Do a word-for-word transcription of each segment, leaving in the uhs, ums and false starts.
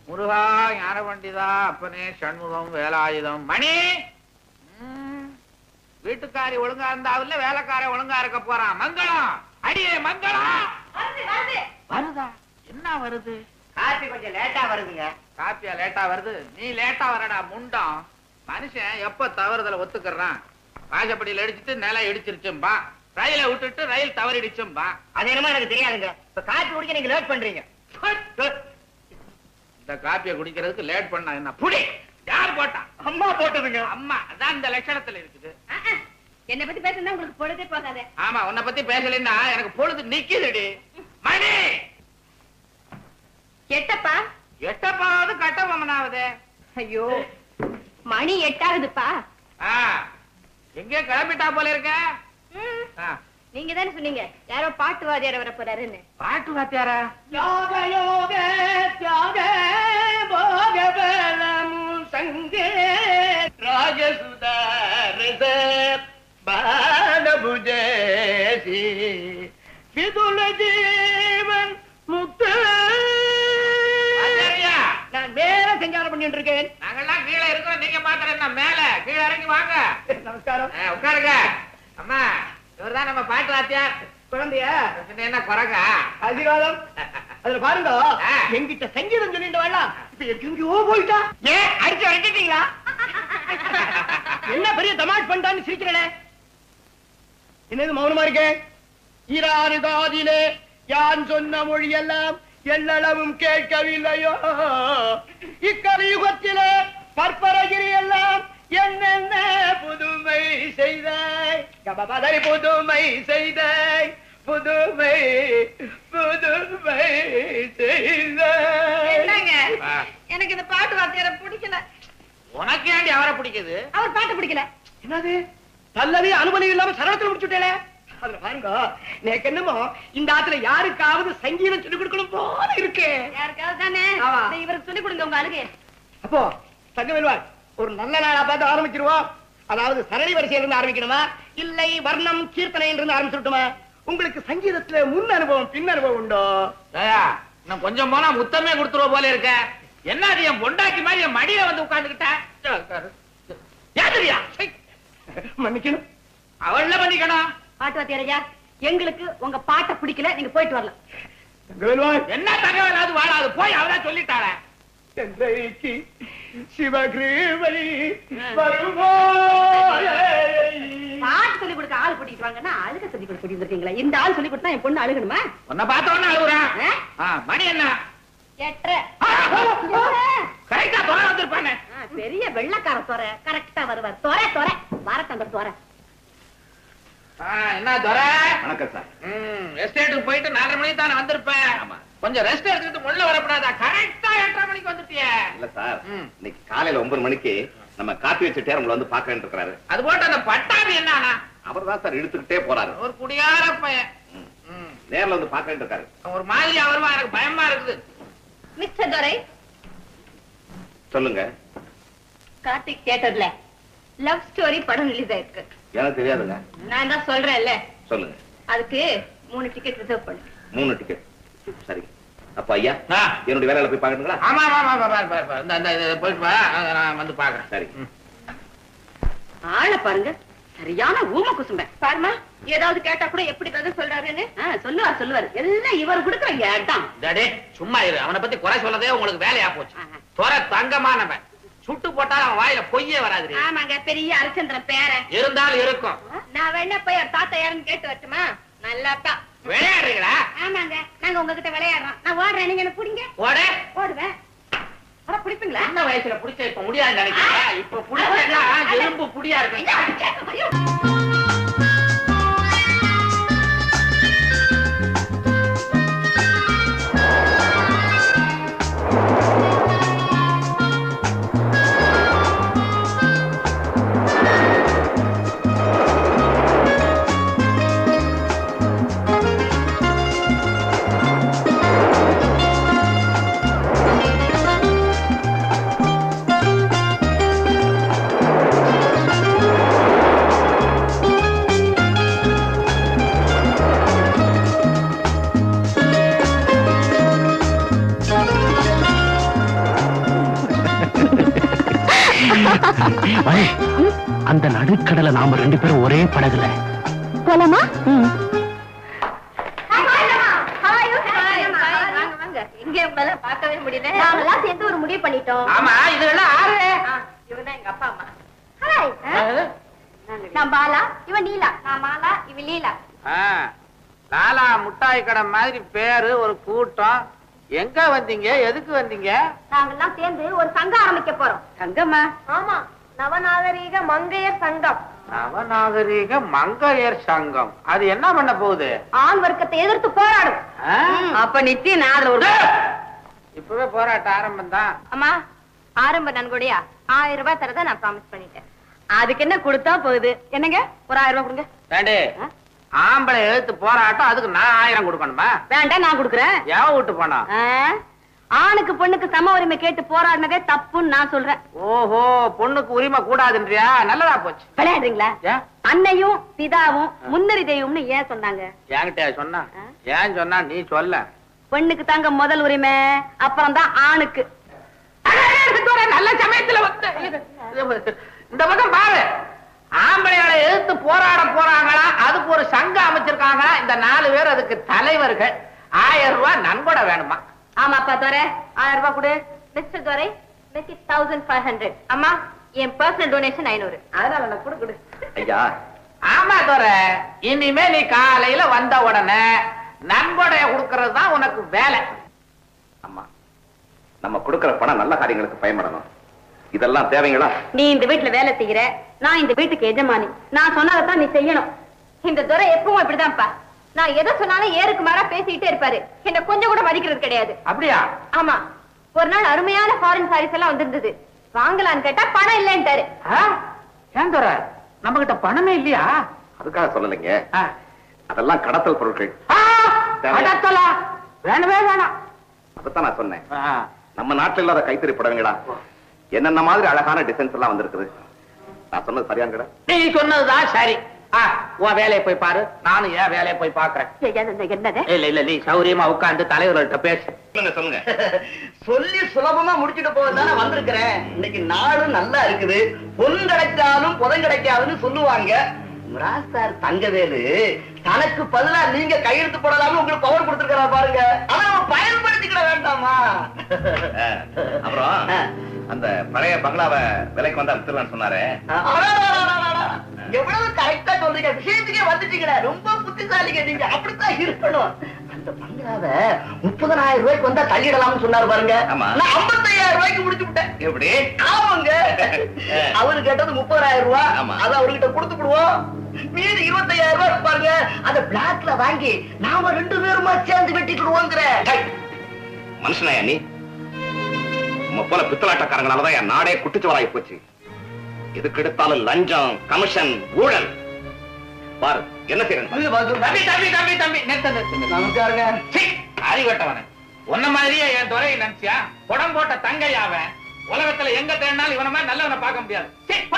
முருகா ஞான பண்டிதா அப்பனே சண்முகம் வேலாயுதம் மணி வீட்டுக்காரி ஒழுங்கா இருந்தாவில்ல வேலைக்கார ஒழுங்கா இருக்க போறான். மங்களம் அடியே மங்களம். வருதா? என்ன வருது? காப்பி கொஞ்சம் லேட்டா வருதுங்க. காப்பியா லேட்டா வருது? நீ லேட்டா வரடா முண்டம். மனுஷன் எப்ப தவறுதல ஒத்துக்கிறான்? வாசப்படியில் அடிச்சுட்டு நிலம் இடிச்சிருச்சும்பா, ரயில விட்டுட்டு ரயில் தவறிடுச்சும்பா. அது என்னமோ எனக்கு தெரியாதுங்க. இப்ப காப்பி குடிக்க நீங்க லேட் பண்றீங்க. இந்த காப்பியை குடிக்கிறதுக்கு லேட் பண்ணா என்ன? புடி. யார் போட்டா? அம்மா போட்டதுங்க. அம்மா அதான் இந்த லட்சணத்துல இருக்குது. என்ன பத்தி பேசுனா உங்களுக்கு பொழுதே போகாதே. ஆமா, உன்னை பத்தி பேசலைன்னா எனக்கு பொழுது நிக்குதுடி. மணி எட்டப்பா. எட்டப்பாவது கட்டபொம்மனாவது. ஐயோ மணி எட்டாகுதுப்பா. எங்க கிளம்பிட்டா போல இருக்க? நீங்க தானே சொன்னீங்க யாரோ பாட்டு வாத்தியார வர போறாருன்னு. பாட்டு வாத்தியாரா? யோக யோக தியாக போக பலமும் சங்கே ராஜசுதாரத பாலபுஜேசி விதுல ஜீவன் முக்த. நான் மேல சஞ்சாரம் பண்ணிட்டு இருக்கேன். நாங்கெல்லாம் கீழே இருக்கோம், நீங்க மாத்திரம் என்ன மேல? கீழே இறங்கி வாங்க. நமஸ்காரம். உட்காருங்க. அம்மா இவர்தான் நம்ம பாட்டு வாத்தியார். குழந்தையா என்ன குறைங்க? ஆசீர்வாதம். அதுல பாருங்க, எங்கிட்ட சங்கீதம் சொல்லிட்டு வரலாம். இப்ப எங்கேயோ போயிட்டா. ஏன் அடிச்சு வரைக்கிட்டீங்களா? என்ன பெரிய தமாஷ் பண்ணிட்டான்னு சிரிக்கிறே. என்னது மௌனமா இருக்கேன்? ஈராறு காதிலே யான் சொன்ன மொழி எல்லாம் எல்லளவும் கேட்கவில்லையோ. இக்கலியுகத்திலே பற்பரகிரி எல்லாம் என்னென்ன புதுமை செய்தாய், கபபதரி புதுமை செய்தாய், புதுமை புதுமை செய்தாய். எனக்கு இந்த பாட்டு வாத்தியார பிடிக்கல. உனக்கு ஏண்டி அவரை பிடிக்குது? அவர் பாட்டு பிடிக்கல. என்னது நல்லதே அனுமதி இல்லாம சரளத்துல முடிச்சுட்டே. அதுல பாருங்க, எனக்கு என்னமோ இந்த ஆத்துல யாருக்காவது சங்கீதம் சொல்லிக் கொடுக்கணும் போல இருக்கு. யாருக்காவது தானே இவருக்கு சொல்லிக் கொடுங்க உங்க அழுகை. அப்போ தங்கவேல்வாள் ஒரு நல்ல நாளா பார்த்து ஆரம்பிச்சிருவோம். அதாவது சரளி வரிசையில இருந்து ஆரம்பிக்கணுமா இல்லை வர்ணம் கீர்த்தனையில இருந்து ஆரம்பிச்சுட்டுமா? உங்களுக்கு சங்கீதத்துல முன் அனுபவம் பின் அனுபவம் உண்டோ? இன்னும் கொஞ்சம் போனா முத்தமே கொடுத்துருவ போல இருக்க. என்ன அது என் பொண்டாக்கி மாதிரி என் மடியில வந்து உட்கார்ந்துகிட்ட? மன்னிக்கணும். அவள்ல மன்னிக்கணும். பாட்டு வாத்தியாரையா எங்களுக்கு உங்க பாட்டை பிடிக்கல, நீங்க போயிட்டு வரலாம். தங்கவேல்வாள் என்ன தகவலாவது வாழாது போய் அவரா சொல்லிட்டார. சிவகிருவை வருமோ. பாட்டு சொல்லி கொடுக்க ஆள் கூட்டிட்டு வாங்கன்னா அழுக சொல்லி கொடுக்க இருக்கீங்களா? இந்த ஆள் சொல்லி கொடுத்தா என் பொண்ணு அழுகணுமா? உன்னை பார்த்த உடனே அழுகுறான். மணி என்ன? எட்டரை. கரெக்டா தொலை வந்திருப்பானே. பெரிய வெள்ளக்கார தொரை கரெக்டா வருவார். தொரை தொரை வாரத்தந்த தொரை. என்ன தொரை? வணக்கம் சார். எஸ்டேட்டுக்கு போயிட்டு நாலரை மணிக்கு தானே வந்திருப்பேன். கொஞ்சம் ரெஸ்ட் எடுத்துட்டு முள்ள வரப்படாதா? கரெக்டா எட்டரை மணிக்கு வந்துட்டிய. இல்ல சார், இன்னைக்கு காலையில ஒன்பது மணிக்கு நம்ம காப்பி வச்ச டேரம்ல வந்து பாக்கன்னு இருக்கிறாரு. அது போட்டு அந்த பட்டாபி என்ன? அவர் தான் சார் இழுத்துக்கிட்டே போறாரு. ஒரு குடியார பையன் நேர்ல வந்து பாக்கன்னு இருக்காரு. ஒரு மாதிரி அவருமா எனக்கு பயமா இருக்குது. மிஸ்டர் துரை சொல்லுங்க. கார்த்திக் தியேட்டர்ல லவ் ஸ்டோரி படம் ரிலீஸ் ஆயிருக்கு. எனக்கு தெரியாதுங்க. நான் தான் சொல்றேன்ல. சொல்லுங்க. அதுக்கு மூணு டிக்கெட் ரிசர்வ் பண்ணு. மூணு டிக்கெட். சரி. அப்ப ஐயா என்னுடைய வேலையில போய் பாக்கணுங்களா? ஆமா ஆமா போயிட்டு வா, நான் வந்து பாக்குறேன். சரி. ஆள பாருங்க, சரியான ஊம குசும்ப. பாருமா, ஏதாவது கேட்டா கூட எப்படி பதில் சொல்றாருன்னு சொல்லுவார் சொல்லுவாரு. எல்லாம் இவர் கொடுக்குறீங்க அதான். டேடே சும்மா இரு. அவனை பத்தி குறை சொல்லதே உங்களுக்கு வேலையா போச்சு. துறை தங்கமானவன். சுட்டு போட்டாலும் அவன் வாயில பொய்யே வராது. ஆமாங்க, பெரிய அரிச்சந்திரன் பேரன். இருந்தாலும் இருக்கும். நான் வேணா போய் தாத்தா யாருன்னு கேட்டு வரட்டுமா? நல்லாத்தான். விளையாடுறீங்களா? ஆமாங்க, நாங்க உங்ககிட்ட விளையாடுறோம். நான் ஓடுறேன், நீங்க என்ன புடிங்க. ஓட ஓடுவேன். அட புடிப்பீங்களா? சின்ன வயசுல புடிச்ச இப்ப முடியாது நினைக்கிறேன். இப்ப புடிச்சா எலும்பு புடியா இருக்கு. அந்த நடுக்கடலை நாம ரெண்டு பேரும் ஒரே படகுல போலாமா? பார்க்கவே முடியல. நாங்கெல்லாம் சேர்ந்து ஒரு முடிவு பண்ணிட்டோம். ஆமா, இதெல்லாம் ஆறு. இவன் எங்க அப்பா அம்மா. ஹாய். நான் பாலா, இவன் நீலா. நான் மாலா, இவன் லீலா. லாலா முட்டாய் கடை மாதிரி பேரு, ஒரு கூட்டம். எங்க வந்தீங்க? எதுக்கு வந்தீங்க? நாங்கெல்லாம் சேர்ந்து ஒரு சங்கம் ஆரம்பிக்க போறோம். சங்கமா? ஆமா, நவநாகரீக மங்கையர் சங்கம். நவநாகரீக மங்கையர் சங்கம். அது என்ன பண்ண போகுது? ஆண் வர்க்கத்தை எதிர்த்து போராடும். அப்ப நிச்சயம் நான் ஒரு இப்பவே போராட்ட ஆரம்பம் தான். அம்மா, ஆரம்ப நன்கொடையா ஆயிரம் ரூபாய் தரத நான் ப்ராமிஸ் பண்ணிட்டேன். அதுக்கு என்ன கொடுத்தா போகுது? என்னங்க, ஒரு ஆயிரம் ரூபாய் கொடுங்க. வேண்டே, ஆம்பளை எழுத்து போராட்டம், அதுக்கு நான் ஆயிரம் கொடுக்கணுமா? வேண்டாம், நான் கொடுக்குறேன். எவன் விட்டு போனா? ஆணுக்கு பொண்ணுக்கு சம உரிமை கேட்டு போராடினதே தப்புன்னு நான் சொல்றேன். ஓஹோ, பொண்ணுக்கு உரிமை கூடாதுன்றியா? நல்லதா போச்சு. விளையாடுறீங்களா? அன்னையும் பிதாவும் முன்னறி தெய்வம்னு ஏன் சொன்னாங்க? என்கிட்ட சொன்னா? ஏன் சொன்னா நீ சொல்ல. பெண்ணுக்கு தாங்க முதல் உரிமை, அப்புறம் தான் ஆணுக்கு. நல்ல சமயத்துல வந்து இந்த பக்கம் பாரு, ஆம்பளையால எதிர்த்து போராட போறாங்களா, அதுக்கு ஒரு சங்கம் அமைச்சிருக்காங்களா, இந்த நாலு பேர் அதுக்கு தலைவர்கள். ஆயிரம் ரூபாய் நன்கொடை வேணுமா? ஆமாப்பா துரை, ஆயிரம் ரூபாய் கொடு. Mister Durai, make it thousand five hundred. அம்மா, என் பர்சனல் டொனேஷன் ஐநூறு. அதனால நான் கொடு கொடு. ஐயா. ஆமா துரை, இனிமே நீ காலையில வந்த உடனே நன்கொடைய கொடுக்கறது தான் உனக்கு வேலை. அம்மா, நம்ம கொடுக்கிற பணம் நல்ல காரியங்களுக்கு பயன்படணும். இதெல்லாம் தேவைங்களா? நீ இந்த வீட்டுல வேலை செய்யற, நான் இந்த வீட்டுக்கு எஜமானி. நான் சொன்னதான் நீ செய்யணும். இந்த துரை எப்பவும் இப்படிதான்ப்பா. நான் எதை சொன்னாலும் ஏருக்கு மாறா பேசிக்கிட்டே இருப்பாரு. என்ன கொஞ்சம் கூட மதிக்கிறது கிடையாது. அப்படியா? ஆமா, ஒரு நாள் அருமையான ஃபாரின் சாரீஸ் எல்லாம் வந்திருந்தது. வாங்கலான்னு கேட்டா பணம் இல்லைன்ட்டாரு. ஏன் துரை, நம்ம கிட்ட பணமே இல்லையா? அதுக்காக சொல்லலைங்க, அதெல்லாம் கடத்தல் பொருட்கள். கடத்தலா? வேணவே வேணாம். அதைத்தான் நான் சொன்னேன். நம்ம நாட்டில் இல்லாத கைத்தறி புடவைங்களா, என்னென்ன மாதிரி அழகான டிசைன்ஸ் எல்லாம் வந்திருக்குது. நான் சொன்னது சரியாங்கடா? நீ சொன்னதுதான் சரி. உன் வேலையை போய் பாரு, நானும் ஏன் வேலையை போய் பாக்குறேன். இல்ல இல்ல, நீ சௌரியமா உட்கார்ந்து தலைவர்கள்ட்ட பேசு. சொல்லுங்க. சொல்லி சுலபமா முடிச்சுட்டு போவதானே வந்திருக்கிறேன். இன்னைக்கு நாளும் நல்லா இருக்குது. பொன் கிடைச்சாலும் புதன் கிடைக்காதுன்னு சொல்லுவாங்க. ராசார் தங்கவேலு தனக்கு பதிலா நீங்க கையெழுத்து போடலாம்னு உங்களுக்கு பவர் கொடுத்திருக்கிறா பாருங்க. ஆனா பயன்படுத்திக்கிட வேண்டாமா? அப்புறம் அந்த பழைய பங்களாவை விலைக்கு வந்தா வித்துலான்னு சொன்னாரு. எவ்வளவு கரெக்டா சொல்றீங்க, விஷயத்துக்கே வந்துட்டீங்களே. ரொம்ப புத்திசாலிங்க நீங்க. அப்படித்தான் இருக்கணும். அந்த பங்களாவை முப்பதாயிரம் ரூபாய்க்கு வந்தா தள்ளிடலாம்னு சொன்னாரு பாருங்க. நான் ஐம்பத்தையாயிரம் ரூபாய்க்கு முடிச்சு விட்டேன். எப்படி? ஆமாங்க, அவரு கேட்டது முப்பதாயிரம் ரூபாய். அதை அவர்கிட்ட கொடுத்துடுவோம். மீது இருபத்தையாயிரம் ரூபாய் பாருங்க, அதை பிளாக்ல வாங்கி நாம ரெண்டு பேருமா சேர்ந்து வெட்டிக்கிடுவோங்கிற. மனுஷனாயா நீ? உங்க போல பித்தலாட்டக்காரங்களாலதான் என் நாடே குட்டிச்சுவராகி போச்சு. இதுக்கு எடுத்தாலும் லஞ்சம், கமிஷன், ஊழல். பாரு என்ன செய்யணும். தம்பி தம்பி தம்பி தம்பி நமக்காருங்க. அறிவட்டவன உன்ன மாதிரியே என் துறையை நினைச்சியா? குடம் போட்ட தங்கையாவன். உலகத்துல எங்க தேடினாலும் இவன மாதிரி நல்லவனை பார்க்க முடியாது.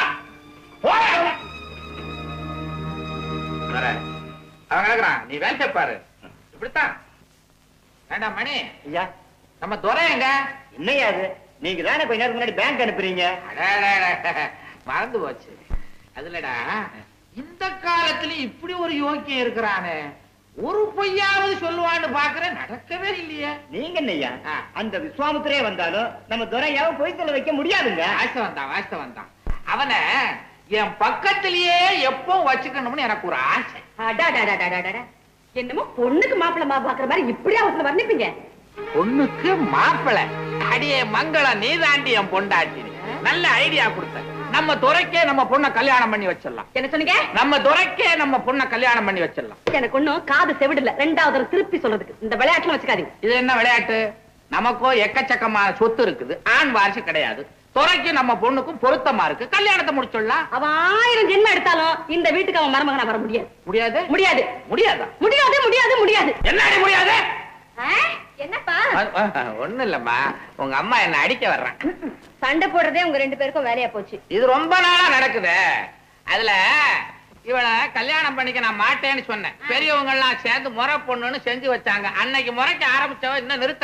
அவன் கேக்குறான், நீ வேலை பாரு. இப்படித்தான் வேண்டாம் மணி. ஐயா, நம்ம துறை எங்க? என்னையா அது? நீங்க தானே கொஞ்ச நேரம் முன்னாடி பேங்க் அனுப்புறீங்க. மறந்து போச்சு. அதுலடா, இந்த காலத்துல இப்படி ஒரு யோக்கியம் இருக்கிறானே, ஒரு பொய்யாவது சொல்லுவான்னு பாக்குறேன், நடக்கவே இல்லையே. நீங்க என்னையா, அந்த விஸ்வாமித்திரே வந்தாலும் நம்ம துரையாவும் பொய் சொல்ல வைக்க முடியாதுங்க. வாஸ்தவன் தான், வாஸ்தவன் தான். அவனை என் பக்கத்திலேயே எப்போ வச்சுக்கணும்னு எனக்கு ஒரு ஆசை. என்னமோ பொண்ணுக்கு மாப்பிள்ள மா பாக்குற மாதிரி இப்படி அவசரம் வர்ணிப்பீங்க. பொண்ணுக்கு மாப்பிள்ளை? அடியே மங்கள, நீ தாண்டி என் பொண்டாட்டி. நல்ல ஐடியா கொடுத்த. நம்ம துறைக்கே நம்ம பொண்ணை கல்யாணம் பண்ணி வச்சிடலாம். என்ன சொன்னீங்க? நம்ம துறைக்கே நம்ம பொண்ணை கல்யாணம் பண்ணி வச்சிடலாம். எனக்கு ஒண்ணும் காது செவிடல. ரெண்டாவது திருப்பி சொல்றதுக்கு இந்த விளையாட்டுல வச்சுக்காதீங்க. இது என்ன விளையாட்டு? நமக்கோ எக்கச்சக்கமான சொத்து இருக்குது, ஆண் வாரிசு கிடையாது. துறைக்கு நம்ம பொண்ணுக்கும் பொருத்தமா இருக்கு, கல்யாணத்தை முடிச்சிடலாம். அவன் ஆயிரம் ஜென்மம் எடுத்தாலும் இந்த வீட்டுக்கு அவன் மருமகனா வர முடியாது. முடியாது முடியாது முடியாதா? முடியாது முடியாது முடியாது. என்ன முடியாது? என்னப்பா? ஒண்ணு இல்லம்மா, உங்க அம்மா என்ன அடிக்க வர்றான். சண்டை போடுறதே உங்க ரெண்டு பேருக்கும் வேலையா போச்சு. இது ரொம்ப நாளா நடக்குது. அதுல இவளை கல்யாணம் பண்ணிக்க நான் மாட்டேன்னு சொன்னேன். பெரியவங்க எல்லாம் சேர்ந்து முறை பொண்ணுன்னு செஞ்சு வச்சாங்க. அன்னைக்கு முறைக்க ஆரம்பிச்சவ இன்னும் நிறுத்தல.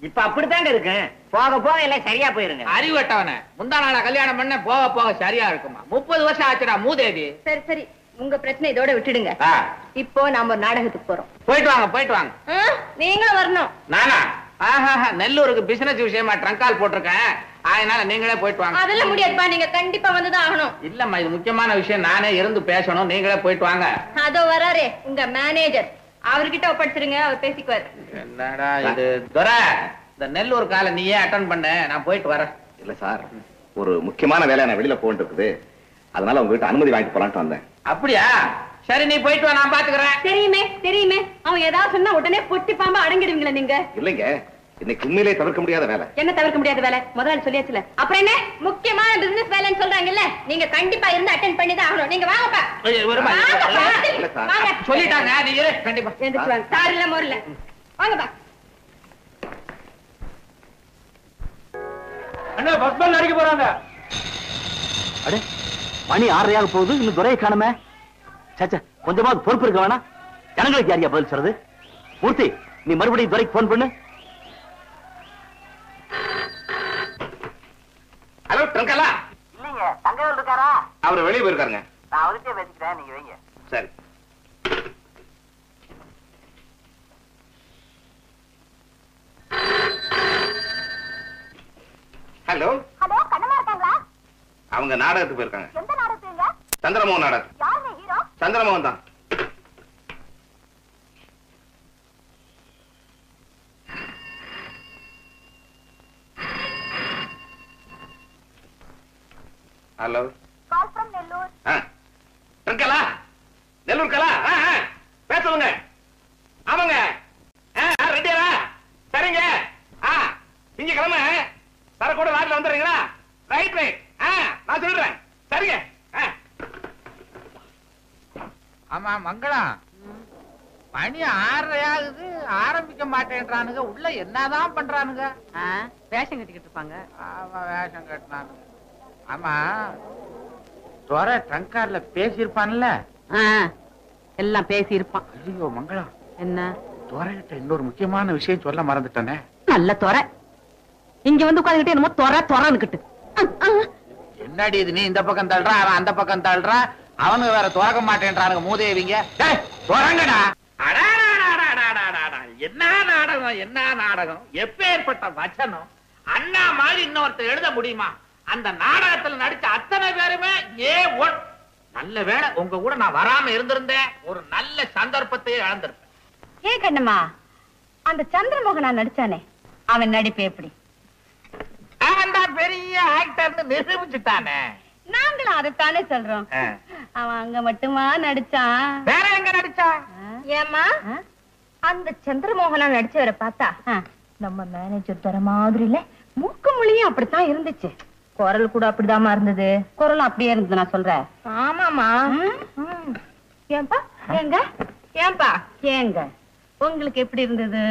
இப்ப அப்படித்தாங்க இருக்கு. போக போக எல்லாம் சரியா போயிருங்க. அறிவட்டவன முந்தா நாள கல்யாணம் பண்ண போக போக சரியா இருக்குமா? முப்பது வருஷம் ஆச்சுடா மூதேவி. சரி சரி, உங்க பிரச்சனை இதோட விட்டுடுங்க. இப்போ நாம ஒரு நாடகத்துக்கு போறோம். போயிட்டு வாங்க போயிட்டு வாங்க. நீங்களும் வரணும். நானா? ஆஹா, நெல்லூருக்கு பிசினஸ் விஷயமா ட்ரங்கால் போட்டிருக்கேன், அதனால நீங்களே போயிட்டு வாங்க. அதெல்லாம் முடியாதுப்பா, நீங்க கண்டிப்பா வந்துதான் ஆகணும். இல்லம்மா, இது முக்கியமான விஷயம், நானே இருந்து பேசணும், நீங்களே போயிட்டு வாங்க. அதோ வராரே உங்க மேனேஜர், அவர்கிட்ட ஒப்படைச்சிருங்க, அவர் பேசிக்குவார். என்னடா இது துரை, இந்த நெல்லூர் காலை நீயே அட்டன் பண்ண, நான் போயிட்டு வரேன். இல்ல சார், ஒரு முக்கியமான வேலை நான் வெளியில போயிட்டு இருக்குது, அதனால உங்ககிட்ட அனுமதி வாங்கிட்டு போலான்ட்டு வந்தேன். அப்படியா? சரி, நீ போயிட்டு வா, நான் பாத்துக்கிறேன். தெரியுமே தெரியுமே, அவன் ஏதாவது சொன்னா உடனே பொட்டி பாம்பா அடங்கிடுவீங்களா நீங்க? இல்லைங்க, இன்னைக்கு உண்மையிலே தவிர்க்க முடியாத வேலை. என்ன தவிர்க்க முடியாத வேலை? முதல்ல சொல்லியாச்சுல, அப்புறம் என்ன முக்கியமான பிசினஸ் வேலைன்னு சொல்றாங்கல்ல, நீங்க கண்டிப்பா இருந்து அட்டெண்ட் பண்ணி தான் ஆகணும். நீங்க வாங்கப்பா. வாங்க, சொல்லிட்டாங்க, நீ இரு, கண்டிப்பா எந்திரிச்சு வாங்க. சார் இல்ல மோர் இல்ல, வாங்கப்பா. அண்ணா பஸ் பேல் அடிக்க போறாங்க. அடே, மணி ஆறரையாக போகுது, இன்னும் துரையை காணுமே. சச்சா, கொஞ்சமாவது பொறுப்பு இருக்க வேணா? ஜனங்களுக்கு யாரியா பதில் சொல்றது? மூர்த்தி, நீ மறுபடியும் துரைக்கு போன் பண்ணு. ஹலோ ட்ரங்கலா? இல்லைங்க, தங்கவேல் இருக்காரா? அவர் வெளியே போயிருக்காருங்க. நான் அவர்கிட்ட பேசிக்கிறேன், நீங்க வைங்க. சரி. ஹலோ ஹலோ, கண்ணமா இருக்காங்களா? அவங்க நாடகத்துக்கு போயிருக்காங்க. எந்த நாடகத்துங்க? சந்திரமோகன் நாடகம். யாருங்க ஹீரோ? சந்திரமோகன் தான். Hello, call from Nellore. ட்ரங்கலா? நெல்லூர் கலா? பேசுங்க. ஆமாங்க, ரெடியாரா? சரிங்க, நீங்க கிளம்ப தர கூட லாட்ல வந்துடுறீங்களா? ரைட் ரைட், நான் சொல்றேன். சரிங்க. ஆமா மங்களம், மணி ஆறரை ஆகுது, ஆரம்பிக்க மாட்டேன்றானுங்க, உள்ள என்னதான் பண்றானுங்க? வேஷம் கட்டிக்கிட்டு இருப்பாங்க. ஆமா, வேஷம் கட்டினானுங்க. ஆமா, துரை ட்ரங்கார்ல பேசியிருப்பான்ல? எல்லாம் பேசி இருப்பான். ஐயோ மங்களம், என்ன? துரைகிட்ட இன்னொரு முக்கியமான விஷயம் சொல்ல மறந்துட்டேனே. நல்ல தொரை, இங்க வந்து உட்காந்துக்கிட்டு என்னமோ தொரை தொரைன்னுக்கிட்டு. என்னடி இது, நீ இந்த பக்கம் தள்ளுறா, அவன் அந்த பக்கம் தள்ளுறா, அவனுக்கு வேற துறக்க மாட்டேன்றானுங்க மூதேவிங்க. துறங்கடா. என்ன நாடகம், என்ன நாடகம், எப்பேற்பட்ட வச்சனம். அண்ணா மாதிரி இன்னொருத்தர் எழுத முடியுமா? அந்த நாடகத்துல நடிச்ச அத்தனை பேருமே ஏ ஒன். நல்ல வேளை உங்க கூட நான் வராம இருந்திருந்தேன், ஒரு நல்ல சந்தர்ப்பத்தையே இழந்திருப்பேன். ஏ கண்ணம்மா, அந்த சந்திரமோகனா நடிச்சானே, அவன் நடிப்பு எப்படி? அவன் தான் பெரிய ஆக்டர்னு நிரூபிச்சுட்டானே. நாங்களும் அதைத்தானே சொல்றோம். அவன் அங்க மட்டுமா நடிச்சான்? வேற எங்க நடிச்சா? ஏமா, அந்த சந்திரமோகனா நடிச்சவரை பார்த்தா நம்ம மேனேஜர் தர மாதிரி இல்ல, மூக்கு மொழியும் அப்படித்தான் இருந்துச்சு, குரல் கூட அப்படிதாமா இருந்தது. குரலும் அப்படியே இருந்தது நான் சொல்றேன். ஆமாமா. ஏன்பா ஏங்க, ஏன்பா ஏங்க, உங்களுக்கு எப்படி இருந்தது?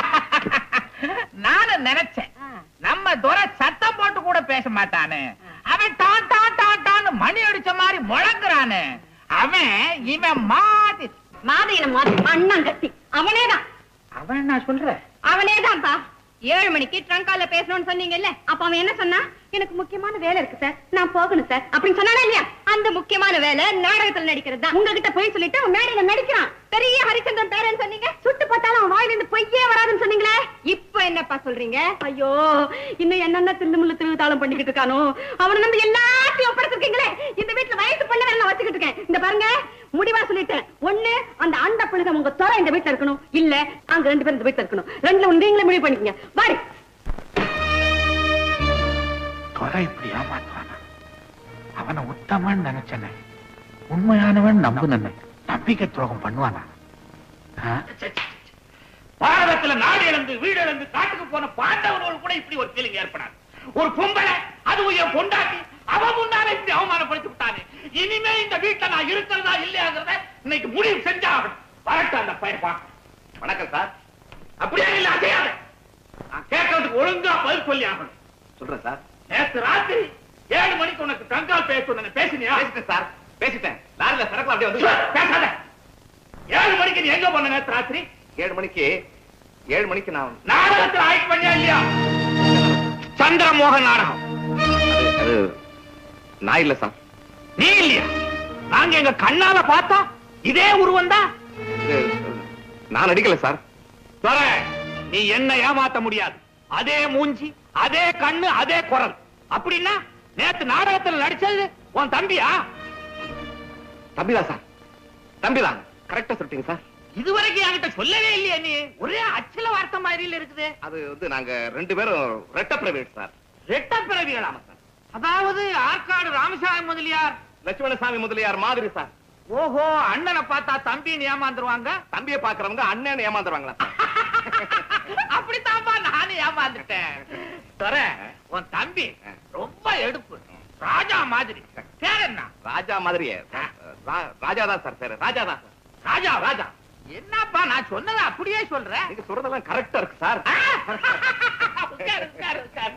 நானும் நினைச்சேன், நம்ம துரை சத்தம் போட்டு கூட பேச மாட்டானு, அவன் டான் டான் டான் டான் மணி அடிச்ச மாதிரி முழங்குறானு. அவன் இவன் மாதிரி மாதிரி மாதிரி அண்ணன் கத்தி அவனேதான். அவன் நான் சொல்றேன், அவனேதான்ப்பா. ஏழு மணிக்கு ட்ரங்கால பேசணும்னு சொன்னீங்கல்ல, அப்ப அவன் என்ன சொன்னா? எனக்கு முக்கியமான வேலை இருக்கு சார், நான் போகணும் சார் அப்படின்னு சொன்னானே இல்லையா? அந்த முக்கியமான வேலை நாடகத்துல நடிக்கிறது தான். உங்ககிட்ட போய் சொல்லிட்டு அவன் மேடையில நடிக்கிறான். பெரிய ஹரிச்சந்திரன் பேரன்னு சொன்னீங்க, சுட்டு போட்டாலும் அவன் வாயில இருந்து பொய்யே வராதுன்னு சொன்னீங்களே, இப்ப என்னப்பா சொல்றீங்க? ஐயோ, இன்னும் என்னென்ன தில்லு முள்ளு திரு தாளம் பண்ணிக்கிட்டு இருக்கானோ, அவனை நம்ம எல்லாத்தையும் ஒப்படைச்சிருக்கீங்களே. இந்த வீட்டுல வயசு பண்ண வேலை நான் வச்சுக்கிட்டு இருக்கேன். இந்த பாருங்க, முடிவா சொல்லிட்டேன். ஒண்ணு, அந்த அண்ட புனிதம் உங்க துறை இந்த வீட்டுல இருக்கணும், இல்ல அங்க ரெண்டு பேரும் இந்த வீட்டுல இருக்கணும். ரெண்டுல ஒண்ணு நீங்களே முடிவு பண்ணிக்கங்க. பாரு, துரை இப்படி ஏமாத்துவானா? அவனை உத்தமன் நினைச்சனே, உண்மையானவன் நம்புனே, நம்பிக்கை துரோகம் பண்ணுவானா? பாரதத்துல நாடு இழந்து வீடு இழந்து காட்டுக்கு போன பாண்டவர்கள் கூட இப்படி ஒரு ஃபீலிங் ஏற்படாது. ஒரு பொம்பளை, அதுவும் என் பொண்டாட்டி, அவன் முன்னால இப்படி அவமானப்படுத்தி விட்டானே. இனிமே இந்த வீட்டுல நான் இருக்கிறதா இல்லையாங்கிறத இன்னைக்கு முடிவு செஞ்சாகணும். வரட்டும் அந்த பையன் பார்க்க. வணக்கம் சார். அப்படியே இல்ல அசையாத, நான் கேட்கறதுக்கு ஒழுங்கா பதில் சொல்லி ஆகணும். சொல்றேன் சார். நேற்று ராத்திரி ஏழு மணிக்கு உனக்கு ட்ரங்கால் பேச பேசினியா? பேசிட்டேன் சார், பேசிட்டேன். லாரில சரக்கு அப்படியே வந்து பேசாத. ஏழு மணிக்கு நீ எங்க போன நேற்று ராத்திரி? ஏழு மணிக்கு ஏழு மணிக்கு நான் நாடகத்தில் ஆக்ட் பண்ணியா இல்லையா? சந்திரமோகன் நாடகம். அது நான் இல்ல சார். நீ இல்லையா? நாங்க எங்க கண்ணால பார்த்தா இதே உருவம் தான். நான் நடிக்கல சார். சொல்ற, நீ என்ன ஏமாத்த முடியாது. அதே மூஞ்சி, அதே கண்ணு, அதே குரல். அப்படின்னா நேத்து நாடகத்தில் நடிச்சது உன் தம்பியா? தம்பிதான் சார், தம்பிதான். கரெக்டா சொல்லிட்டீங்க சார். இதுவரைக்கும் என்கிட்ட சொல்லவே இல்லையா நீ? ஒரே அச்சல வார்த்தை மாதிரில இருக்குது. அது வந்து நாங்க ரெண்டு பேரும் ரெட்ட பிரைவேட் சார். ரெட்ட பிறவிகளாமா சார்? அதாவது ஆற்காடு ராமசாமி முதலியார், லட்சுமணசாமி முதலியார் மாதிரி சார். ஓஹோ, அண்ணனை பார்த்தா தம்பின்னு ஏமாந்துருவாங்க, தம்பியை பாக்குறவங்க அண்ணன் ஏமாந்துருவாங்களா? அப்படித்தான்பா நானும் ஏமாந்துட்டேன். தர, உன் தம்பி ரொம்ப எடுப்பு, ராஜா மாதிரி. பேர் என்ன? ராஜா மாதிரியே. ராஜா தான் சார் பேரு. ராஜா தான் சார். ராஜா ராஜா என்னப்பா நான் சொன்னதை அப்படியே சொல்றேன். நீங்க சொல்றதெல்லாம் கரெக்டா இருக்கு சார். உட்காரு, உட்காரு, உட்காரு.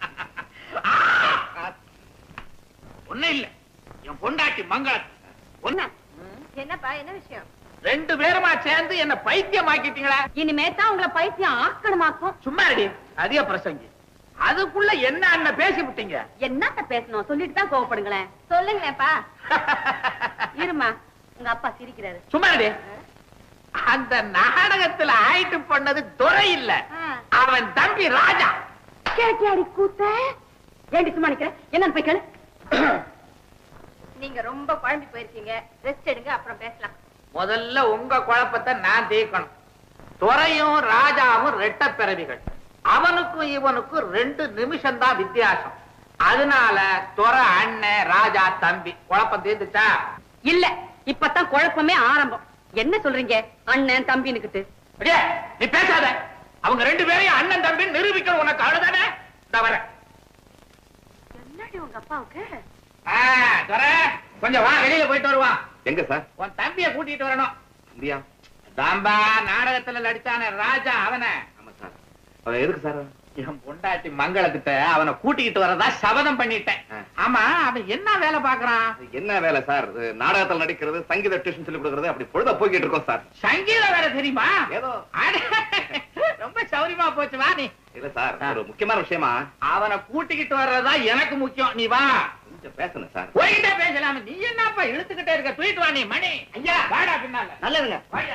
ஒண்ணும் இல்ல, என் பொண்டாட்டி மங்களம். ஒண்ணு என்னப்பா, என்ன விஷயம்? ரெண்டு பேருமா சேர்ந்து என்ன பைத்தியமாக்கிட்டீங்களா? இனிமே தான் உங்களை பைத்தியம் ஆக்கணுமாக்கும். சும்மா அடி, அதிக பிரசங்கி. அதுக்குள்ள என்ன அண்ணன் பேசி விட்டீங்க? என்னத்த பேசணும், சொல்லிட்டு தான் கோவப்படுங்களேன். சொல்லுங்களேப்பா. இருமா, உங்க அப்பா சிரிக்கிறாரு. சும்மா அடி. அந்த நாடகத்துல ஆயிட்டு பண்ணது துரை இல்ல, அவன் தம்பி ராஜா. கேட்டியாடி கூத்த? ஏண்டி சும்மா நிக்கிற? என்னன்னு போய் கேளு. நீங்க ரொம்ப குழம்பி போயிருக்கீங்க, ரெஸ்ட் எடுங்க, அப்புறம் பேசலாம். முதல்ல உங்க குழப்பத்தை நான் தீர்க்கணும். துரையும் ராஜாவும் ரெட்ட பிறவிகள். அவனுக்கும் இவனுக்கும் ரெண்டு நிமிஷம் தான் வித்தியாசம். அதனால துரை அண்ணன், ராஜா தம்பி. குழப்பம் தீர்ந்துச்சா? இல்ல, இப்பதான் குழப்பமே ஆரம்பம். என்ன சொல்றீங்க அண்ணன் தம்பின்னுக்கிட்டு? அடியே, நீ பேசாத. அவங்க ரெண்டு பேரையும் அண்ணன் தம்பி நிரூபிக்கணும். உனக்கு அவ்வளவுதானே? இந்த வர என்னடி உங்க அப்பாவுக்கு? துரை, கொஞ்சம் வா, வெளியில போயிட்டு வருவான். எங்க சார்? உன் தம்பிய கூட்டிட்டு வரணும். இந்தியா தாம்பா நாடகத்துல நடிச்சான ராஜா, அவன. ஆமா சார். அவன் எதுக்கு சார்? என் பொண்டாட்டி மங்களத்திட்ட அவனை கூட்டிக்கிட்டு வரதா சபதம் பண்ணிட்டேன். ஆமா, அவன் என்ன வேலை பாக்குறான்? என்ன வேலை சார்? நாடகத்தில் நடிக்கிறது, சங்கீத டியூஷன் சொல்லி கொடுக்கறது, அப்படி பொழுத போய்கிட்டு இருக்கோம் சார். சங்கீத வேலை தெரியுமா? ஏதோ ரொம்ப சௌரியமா போச்சு. வா நீ. இல்ல சார், ஒரு முக்கியமான விஷயமா அவனை கூட்டிக்கிட்டு வர்றதா எனக்கு முக்கியம். நீ வா. கொஞ்சம் பேசணும் சார். போய்கிட்டே பேசலாம். நீ என்னப்பா இழுத்துக்கிட்டே இருக்க? தூக்கிட்டு வா நீ. மணி ஐயா, வாடா பின்னால. நல்லதுங்க. வாடா.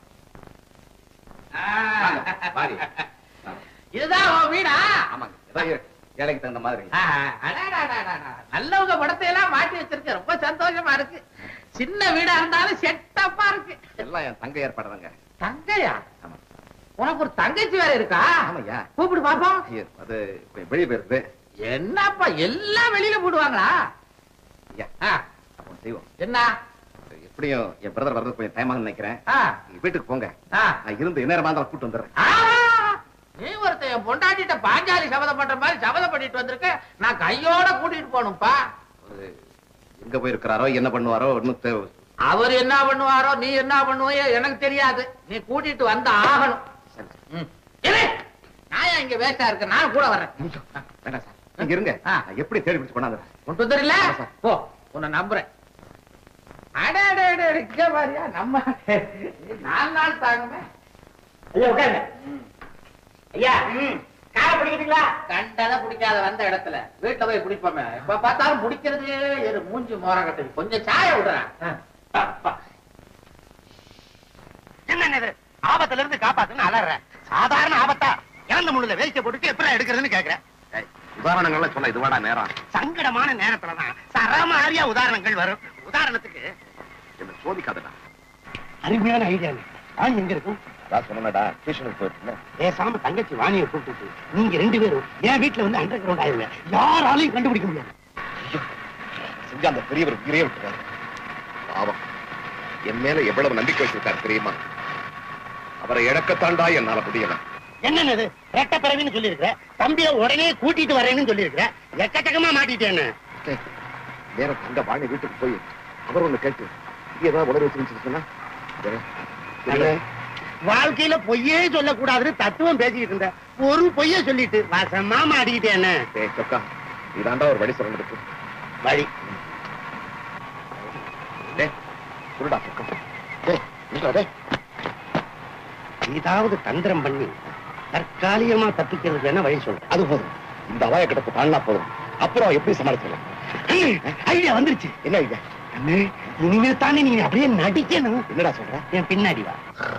வாடி. இதுதான் உன் வீடா? ஆமாங்க, ஏழைக்கு தகுந்த மாதிரி. நல்லவங்க படத்தை எல்லாம் மாட்டி வச்சிருக்க, ரொம்ப சந்தோஷமா இருக்கு. சின்ன வீடா இருந்தாலும் செட்டப்பா இருக்கு. எல்லாம் என் தங்கை ஏற்பாடுதாங்க. தங்கையா? ஆமா. உனக்கு ஒரு தங்கச்சி வேற இருக்கா? ஆமாய்யா. கூப்பிடு பாப்போம். அது வெளியே போயிருது. என்னப்பா எல்லாம் வெளியில போடுவாங்களா? அப்போ செய்வோம். என்ன? எப்படியும் என் பிரதர் வர்றது கொஞ்சம் டைம் ஆகும் நினைக்கிறேன். நீங்க வீட்டுக்கு போங்க, ஆ. நான் இருந்து நேரமா இருந்தாலும் கூட்டு வந்துடுறேன். ஆ, நீ ஒருத்த என் பொண்டாட்டிட்ட பாஞ்சாலி சபதம் பண்ற மாதிரி சபதம் பண்ணிட்டு வந்திருக்க. நான் கையோட கூட்டிட்டு போகணும்பா. அவரு எங்க போயிருக்கிறாரோ, என்ன பண்ணுவாரோ இன்னும் தேவை. அவர் என்ன பண்ணுவாரோ, நீ என்ன பண்ணுவையோ எனக்கு தெரியாது. நீ கூட்டிட்டு வந்த ஆகணும். ம். இரு. நான் ஏன் இங்க வேஸ்டா இருக்க? நான் கூட வர்றேன். வேண்டாம் சார், நீங்க இருங்க. ஆ. நான் எப்படி தேடி பிடிச்சு கொண்டாந்துறேன். கொண்டு வந்துடல? போ, உன்னை நம்புறேன். அட அட அட, இங்க பாரியா நம்ம நாலு நாள் தாங்குமே. ஐயா உட்காருங்க. ஐயா, காரை பிடிக்கிறீங்களா? கண்டதை பிடிக்காத வந்த இடத்துல வீட்டுல போய் பிடிப்போமே. இப்ப பார்த்தாலும் பிடிக்கிறதே ஒரு மூஞ்சி மோர கட்டு. கொஞ்சம் சாய விடுறேன். என்ன ஆபத்துல இருந்து காப்பாத்துன்னு அலற? சாதாரண ஆபத்தா? இறந்த முள்ளுல வேஸ்ட போட்டுட்டு எப்படி எடுக்கிறதுன்னு கேக்குறேன். உதாரணங்கள்லாம் சொல்ல இதுவாடா நேரம். சங்கடமான நேரத்துலதான் சரமாரியா உதாரணங்கள் வரும். உதாரணத்துக்கு என்ன சோதிக்காதடா. அருமையான ஐடியா. வாணி எங்க இருக்கும்? நான் சொன்னடா, ஸ்டேஷனுக்கு போயிட்டு பேசாம தங்கச்சி வாணியை கூப்பிட்டு நீங்க ரெண்டு பேரும் என் வீட்டுல வந்து அண்டர் கிரவுண்ட் ஆயிருங்க. யாராலையும் கண்டுபிடிக்க முடியாது. செஞ்ச அந்த பெரியவர் உயிரே விட்டுறாரு. பாவம், என் மேல எவ்வளவு நம்பிக்கை வச்சிருக்காரு தெரியுமா? அவரை இழக்கத்தாண்டா என்னால முடியல. என்னது ரெட்ட பிறவின்னு சொல்லி இருக்கிற? தம்பிய உடனே கூட்டிட்டு வரேன்னு சொல்லி இருக்கிற. எக்கச்சக்கமா மாட்டிட்டேன்னு. வேற தங்க வாணி வீட்டுக்கு போய் அவர் ஒண்ணு கேட்டு ஏதாவது உணர்வு வச்சு சொன்னா வாழ்க்கையில பொய்யே சொல்லக்கூடாதுன்னு தத்துவம் பேசிக்கிட்டு இருந்த ஒரு பொய்ய சொல்லிட்டு வசமா மாட்டிக்கிட்டேன்னு. சொக்கா, இதாண்டா ஒரு வழி சொல்லிருக்கு. வழி சுருடா சொக்கா. ஏதாவது தந்திரம் பண்ணி தற்காலிகமா தப்பிக்கிறது என்ன வழி சொல்ற? அது போதும், இந்த அவாய கிடப்பு தாண்டா போதும். அப்புறம் எப்படி சமாளிச்சிடலாம்? ஐடியா வந்துருச்சு. என்ன ஐடியா? இனிமே தானே நீங்க அப்படியே நடிக்கணும். என்னடா சொல்ற? என் பின்னாடி வா.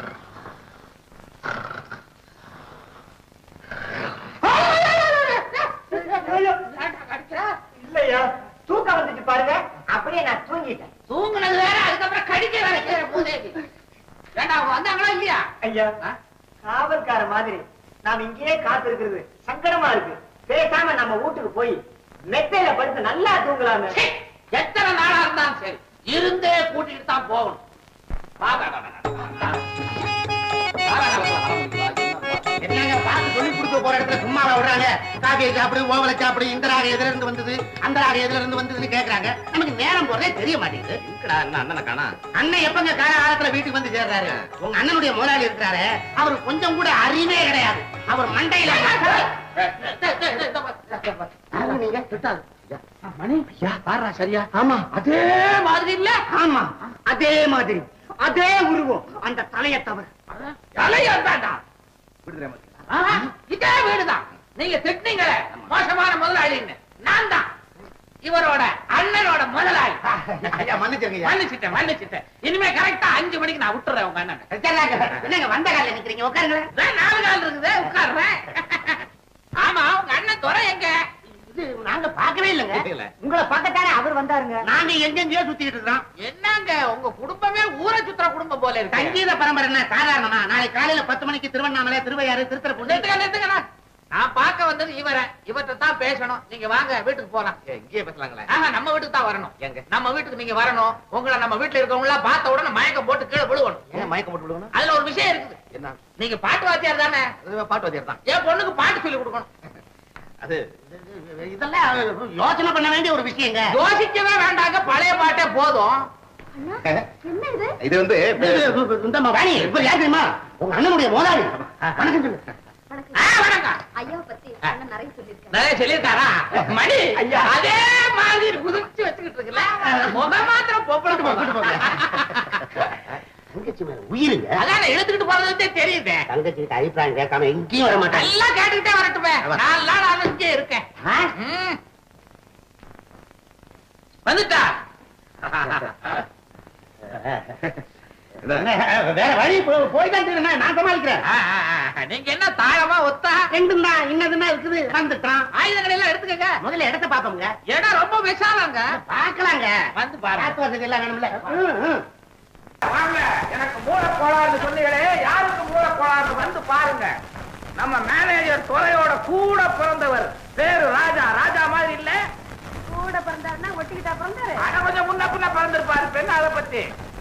இல்லையா, தூக்கம் வந்துச்சு பாருங்க. அப்படியே நான் தூங்கிட்டேன். தூங்குனது வேற, அதுக்கப்புறம் கடிக்க வேற செய்யற பூதேவி. ஏண்டா அவங்க வந்தாங்களா இல்லையா? ஐயா, காவல்கார மாதிரி நாம இங்கேயே காத்து இருக்கிறது சங்கடமா இருக்கு. பேசாம நம்ம வீட்டுக்கு போய் மெத்தையில படுத்து நல்லா தூங்கலாமே. எத்தனை நாளா இருந்தாலும் சரி, இருந்தே கூட்டிட்டு தான் போகணும். என்னங்க பாத்து சொல்லி கொடுக்க போற இடத்துல சும்மாவா விடுறாங்க? காபியை சாப்பிடு, ஓவலை சாப்பிடு, இந்த ராகம் எதுல இருந்து வந்தது, அந்த ராகம் எதுல இருந்து வந்ததுன்னு கேக்குறாங்க. நமக்கு நேரம் போறதே தெரிய மாட்டேங்குது. அண்ணனை காணா? அண்ணன் எப்பங்க காலகாலத்துல வீட்டுக்கு வந்து சேர்றாரு? உங்க அண்ணனுடைய முதலாளி இருக்கிறாரு, அவரு கொஞ்சம் கூட அறிவே கிடையாது. அவர் மண்டையில நீங்க திட்டாது. மணி ஐயா பாரு சரியா? ஆமா, அதே மாதிரி இல்ல? ஆமா, அதே மாதிரி, அதே உருவம். அந்த தலையை தவிர தலையாண்டா இதே வீடுதான். நீங்க திட்டினீங்களே மோசமான முதலாளின்னு, நான் தான் இவரோட அண்ணனோட முதலாளி. மன்னிச்சிருங்க. மன்னிச்சிட்டேன் மன்னிச்சிட்டேன். இனிமே கரெக்டா அஞ்சு மணிக்கு நான் விட்டுறேன் உங்க அண்ணன். என்னங்க வந்த கால நிக்கிறீங்க? உட்காருங்க. நாலு கால் இருக்குது, உட்காருறேன். ஆமா, உங்க அண்ணன் துறை எங்க? இது நாங்க பாக்கவே இல்லைங்க. உங்களை பக்கத்தானே அவர் வந்தாருங்க. நாங்க எங்கெங்கயோ சுத்திட்டு இருக்கோம். என்னங்க உங்க குடும்பமே ஊரை சுத்துற குடும்பம் போல இருக்கு. சங்கீத பரம்பரை என்ன சாதாரணமா? நாளை காலையில பத்து மணிக்கு திருவண்ணாமலை, திருவையாறு, திருத்தரப்பு. நான் பார்க்க வந்தது இவரை. இவர்கிட்ட தான் பேசணும். நீங்க வாங்க, வீட்டுக்கு போலாம். இங்கேயே பேசலாங்களே? ஆஹா, நம்ம வீட்டுக்கு தான் வரணும். எங்க? நம்ம வீட்டுக்கு நீங்க வரணும். உங்களை நம்ம வீட்டுல இருக்கவங்க எல்லாம் பார்த்த உடனே மயக்கம் போட்டு கீழே விழுவணும். ஏன் மயக்கம் போட்டு விடுவோம்? அதுல ஒரு விஷயம் இருக்குது. என்ன? நீங்க பாட்டு வாத்தியார் தானே? பாட்டு வாத்தியார் தான். என் பொண்ணுக்கு பாட்டு சொல்லி கொடுக்கணும். அது இதெல்லாம் யோசனை பண்ண வேண்டிய ஒரு விஷயங்க. யோசிக்கவே வேண்டாங்க, பழைய பாட்டே போதும். என்ன இது? இது வந்து இந்த வாணி, இப்ப யார் தெரியுமா? உங்க அண்ணனுடைய முதலாளி. வணக்கம் சொல்லு. ஆ, வணக்கம். ஐயாவை பத்தி அண்ணன் நிறைய சொல்லியிருக்காரு. நிறைய சொல்லியிருக்காரா? மணி ஐயா அதே மாதிரி குதிச்சு வச்சுக்கிட்டு இருக்குல்ல, முகம் மாத்திரம் பொப்பளட்டு தங்கச்சி மேல உயிருங்க. அதான் எடுத்துக்கிட்டு போறதே தெரியுது. தங்கச்சி கிட்ட அபிப்பிராயம் கேட்காம எங்கேயும் வர மாட்டாங்க. எல்லாம் கேட்டுக்கிட்டே வரட்டுமே. நாலு நாள் நான் இங்கே இருக்கேன். ம். வந்துட்டா? வேற வழி போய்தான் நான் சமாளிக்கிறேன். ஆ, ஆ, ஆ. நீங்க என்ன தாழமா ஒத்தா? ரெண்டும் தான், இன்னதுன்னா இருக்குது. வந்துட்டான். ஆயுதங்களை எல்லாம் எடுத்துக்கங்க. முதல்ல இடத்த பாப்போங்க. இடம் ரொம்ப விசாலாங்க. பாக்கலாங்க. வந்து பாருங்க. காத்து வசதி எல்லாம் வேணும்ல. ம், ம். வாங்க, எனக்கு மூளை கோளாறு சொன்னீங்களே, யாருக்கு மூளை கோளாறு வந்து பாருங்க. நம்ம மேனேஜர் துறையோட கூட பிறந்தவர், பேரு ராஜா. ராஜா மாதிரி இல்ல, கூட பிறந்தாருன்னா ஒட்டிக்கிட்டா பிறந்தாரு. ஆனா கொஞ்சம் முன்ன பின்ன பிறந்திருப்பாரு. பெண்ணு அதை பத்தி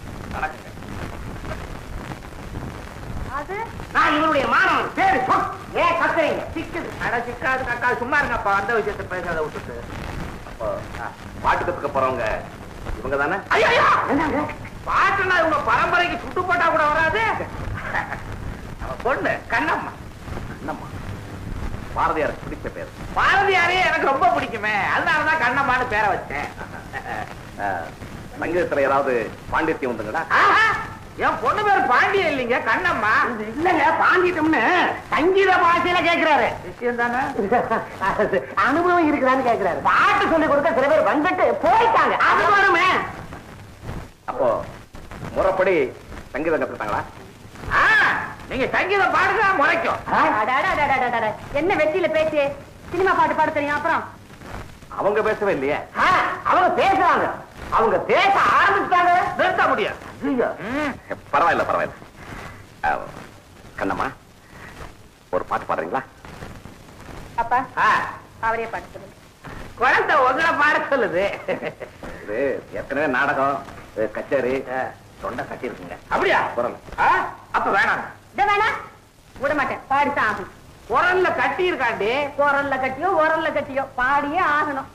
அது நான் இவருடைய மாணவன். பேரு சொல். ஏன் கத்துறீங்க? சிக்குது. அட சிக்காது கக்கா, சும்மா இருங்கப்பா. அந்த விஷயத்தை பேசாத விட்டுட்டு. அப்போ பாட்டு கத்துக்க போறவங்க இவங்க தானே? ஐயா, பாட்டுனா இவங்க பரம்பரைக்கு சுட்டு போட்டா கூட வராது. நம்ம பொண்ணு கண்ணம்மா. என்னம்மா பாரதியார் பிடிச்ச பேர்? பாரதியாரே எனக்கு ரொம்ப பிடிக்குமே, அதனாலதான் கண்ணம்மான்னு பேரை வச்சேன். சங்கீதத்துல ஏதாவது பாண்டித்யம் உண்டுங்களா? ஆஹா, என் பொண்ணு பேர் பாண்டியன் இல்லைங்க, கண்ணம்மா. இல்லங்க, பாண்டிட்டோம்னு சங்கீத பாஷையில கேட்கிறாரு. விஷயம் தானே? அனுபவம் இருக்குதான்னு கேட்கிறாரு. பாட்டு சொல்லி கொடுக்க சில பேர் வந்துட்டு போயிட்டாங்க. அது வருமே. அப்போ முறைப்படி சங்கீதம் கத்துக்கிட்டாங்களா? ஆ, நீங்க சங்கீதம் பாடுங்க முறைக்கும். அடடடடடடட. என்ன வெற்றியில பேச்சு? சினிமா பாட்டு பாட தெரியும். அப்புறம் அவங்க பேசவே இல்லையே. அவங்க பேசுறாங்க. அவங்க பேச ஆரம்பிச்சாங்க. நிறுத்த முடியாது. ம், பரவாயில்ல பரவாயில்ல. அஹ், கண்ணம்மா ஒரு பாட்டு பாடுறீங்களா? அப்பா ஆ, அவரே பாட்டு சொல்லுங்க. குழந்தை உங்களை பாட சொல்லுது. இது ஏற்கனவே நாடகம், இது கச்சேரி, தொண்டை கட்டி இருக்குங்க. அப்படியா? குரல் ஆ, அப்ப வேணாம். இத வேணா விட மாட்டேன். பாடித்தான் ஆகணும். குரல்ல கட்டி இருக்காண்டி. குரல்ல கட்டியோ உரல்ல கட்டியோ பாடியே ஆகணும்.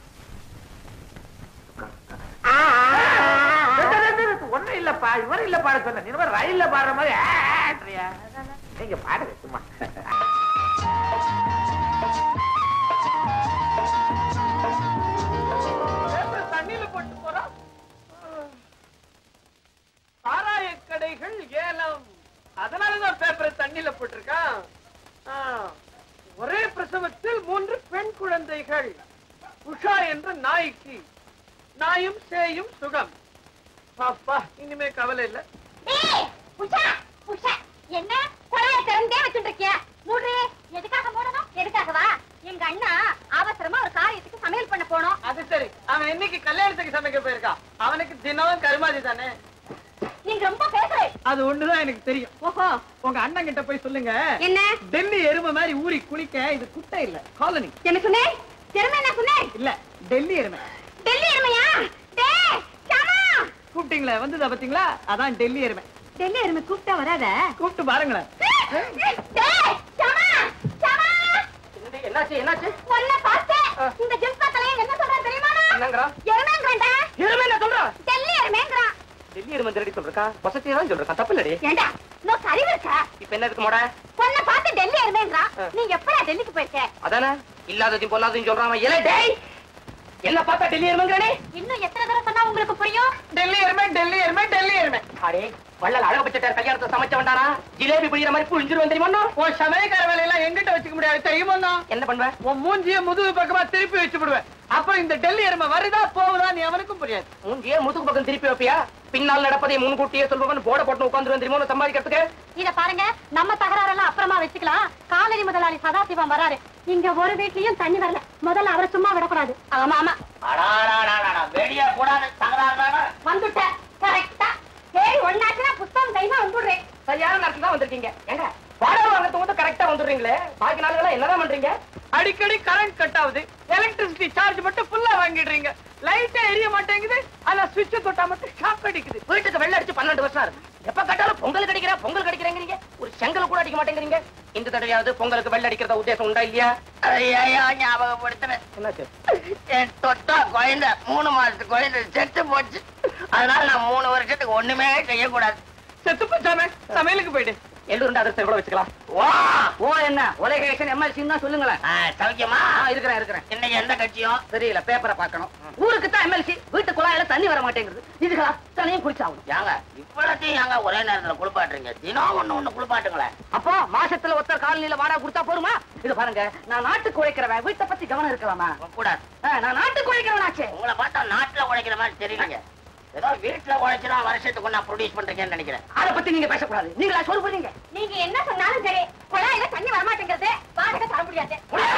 ஒண்ணும் இல்லப்பா, இவரும் இல்ல பாட சொன்ன. நீ ரயில்ல பாடுற மாதிரி ஆன்றியா? நீங்க பாடுங்க சும்மா. தண்ணியில போட்டு போறோம். சாராய கடைகள் ஏலம், அதனாலதான் பேப்பரை தண்ணியில என்ற நாய்க்கு நாயும் சேயும் சுகம். பாப்பா இனிமே கவலை இல்ல. என்ன குழாய திறந்தே வச்சுட்டு இருக்கிய? மூடு. எதுக்காக மூடணும்? எதுக்காகவா? எங்க அண்ணா அவசரமா ஒரு காரியத்துக்கு சமையல் பண்ண போனோம். அது சரி, அவன் இன்னைக்கு கல்யாணத்துக்கு சமைக்க போயிருக்கான். அவனுக்கு தினம் கருமாதி தானே. நீங்க ரொம்ப பேசுறே. அது ஒண்ணுதான் எனக்கு தெரியும். ஓஹோ, உங்க அண்ணன் கிட்ட போய் சொல்லுங்க. என்ன? டெல்லி எருமை மாதிரி ஊறி குளிக்க இது குட்டை இல்ல, காலனி. என்ன சொன்னேன்? எருமை என்ன சொன்னேன்? இல்ல, டெல்லி எருமை. டெல்லி எருமையா? டேய் சமா, கூப்பிட்டீங்களா? வந்ததா பாத்தீங்களா? அதான் டெல்லி எருமை. டெல்லி எருமை கூப்பிட்டா வராத. கூப்பிட்டு பாருங்களேன். டேய் சமா, சமா. என்னாச்சு என்னாச்சு? ஒண்ணு பார்த்தேன். இந்த ஜிம்ஸ் தலைய என்ன சொல்ற தெரியுமா? என்னங்கறா? எருமைங்கறடா. எருமை என்ன சொல்ற? டெல்லி எருமைங்கறா. டெல்லி எருமை திருடி சொல்றா. வசதியா தான் சொல்றா. தப்பு இல்லடி. ஏண்டா நோ சரிவு இருக்கா? இப்போ என்ன இருக்கு மோட? ஒண்ணு பார்த்து டெல்லி எருமைங்கறா. நீ எப்படா டெல்லிக்கு போயிருக்க? அதானே இல்லாததையும் பொல்லாததையும் சொல்றான். ஏலே டேய், என்ன பார்த்தா டெல்லி எருமைங்கறனே? இன்னும் எத்தனை தடவை சொன்னா உங்களுக்கு புரியும்? டெல்லி எருமை, டெல்லி எருமை, டெல்லி எருமை. அடே வள்ளல் அழக பச்சட்டார் கல்யாணத்தை சமைச்ச வந்தானா? ஜிலேபி புளியற மாதிரி புளிஞ்சிருவேன் தெரியுமா? உன் சமையக்கார வேலையெல்லாம் எங்கிட்ட வச்சுக்க முடியாது தெரியுமா? என்ன பண்ணுவேன்? உன் மூஞ்சிய முதுகு பக்கமா திருப்பி வச்சு விடுவேன். அப்புறம் இந்த டெல்லி எருமை வருதா போகுதா நீ அவனுக்கும் புரியாது. மூஞ்சிய முதுகு பக்கம் திருப்பி வைப்பியா? பின்னால் நடப்பதை முன்கூட்டியே சொல்பவன் போட போட்டு உட்கார்ந்துருவேன் தெரியுமா சம்பாதிக்கிறதுக்கு? இத பாருங்க, நம்ம தகராறெல்லாம் அப்புறமா வச்சுக்கலாம். காலனி முதலாளி சதாசிவம் வராரு. இங்க ஒரு வீட்லயும் தண்ணி வரல. முதல்ல அவரை சும்மா விடக்கூடாது. ஆமா ஆமா, வெளியே கூடாது தகராறு வந்துட்டேன் கரெக்டா. சரி, ஒன்னாச்சுன்னா புத்தகம் கைமா வந்துடுறேன். சரியான நேரத்துல தான் வந்திருக்கீங்க. ஏங்க வாடகை வாங்கறது மட்டும் கரெக்டா வந்துடுறீங்களே, பாக்கி நாளுல என்னதான் பண்றீங்க? அடிக்கடி கரண்ட் கட் ஆகுது, எலக்ட்ரிசிட்டி சார்ஜ் மட்டும் ஃபுல்லா வாங்கிடுறீங்க. லைட்டே எரிய மாட்டேங்குது, ஆனா சுவிட்ச் தொட்டா மட்டும் ஷாக் அடிக்குது. வீட்டுக்கு வெள்ள அடிச்சு பன்னெண்டு வருஷம் இருக்கு. எப்ப கட்டாலும் பொங்கல் கிடைக்கிற பொங்கல் கிடைக்கிறீங்க, ஒரு செங்கல் கூட அடிக்க மாட்டேங்கிறீங்க. இந்த தடவையாவது பொங்கலுக்கு வெள்ள அடிக்கிறத உத்தேசம் உண்டா இல்லையா? ஐயா ஞாபகப்படுத்தினேன். என்னாச்சு? என் தொட்டா குழந்தை மூணு மாசத்துக்கு குழந்தை செத்து போச்சு. அதனால நான் மூணு வருஷத்துக்கு ஒண்ணுமே செய்யக்கூடாது. செத்து போச்சாமே, சமையலுக்கு போயிடு. எல்லோருண்டா அதிர்ஷ்டம் கூட வச்சுக்கலாம். வா ஓ என்ன உலகேஷன் எம்எல்சி தான் சொல்லுங்களேன். சௌக்கியமா இருக்கிறேன் இருக்கிறேன். இன்னைக்கு எந்த கட்சியும் தெரியல, பேப்பரை பார்க்கணும். ஊருக்கு தான் எம்எல்சி, வீட்டு குழாயில தண்ணி வர மாட்டேங்குது. இதுக்கு அத்தனையும் குளிச்சாகும். யாங்க இவ்வளத்தையும் யாங்க ஒரே நேரத்துல குளிப்பாட்டுறீங்க? தினம் ஒண்ணு ஒண்ணு குளிப்பாட்டுங்களேன். அப்போ மாசத்துல ஒருத்தர் காலனியில வாடகை கொடுத்தா போருமா? இது பாருங்க, நான் நாட்டுக்கு உழைக்கிறவன், வீட்டை பத்தி கவனம் இருக்கலாமா? கூடாது. நான் நாட்டுக்கு உழைக்கிறவனாச்சே. உங்களை பார்த்தா நாட்டுல உழைக்கிற மாதிரி தெரியலீங்க. ஏதோ வீட்டுல உழைச்சுதான் வருஷத்துக்கு நான் ப்ரொடியூஸ் பண்றீங்கன்னு நினைக்கிறேன். அதை பத்தி நீங்க பேசக்கூடாது. நீங்களா சொல்ல போறீங்க? நீங்க என்ன சொன்னாலும் சரி, குழாயில தண்ணி வரமாட்டேங்கிறது, வாடகை தர முடியாது.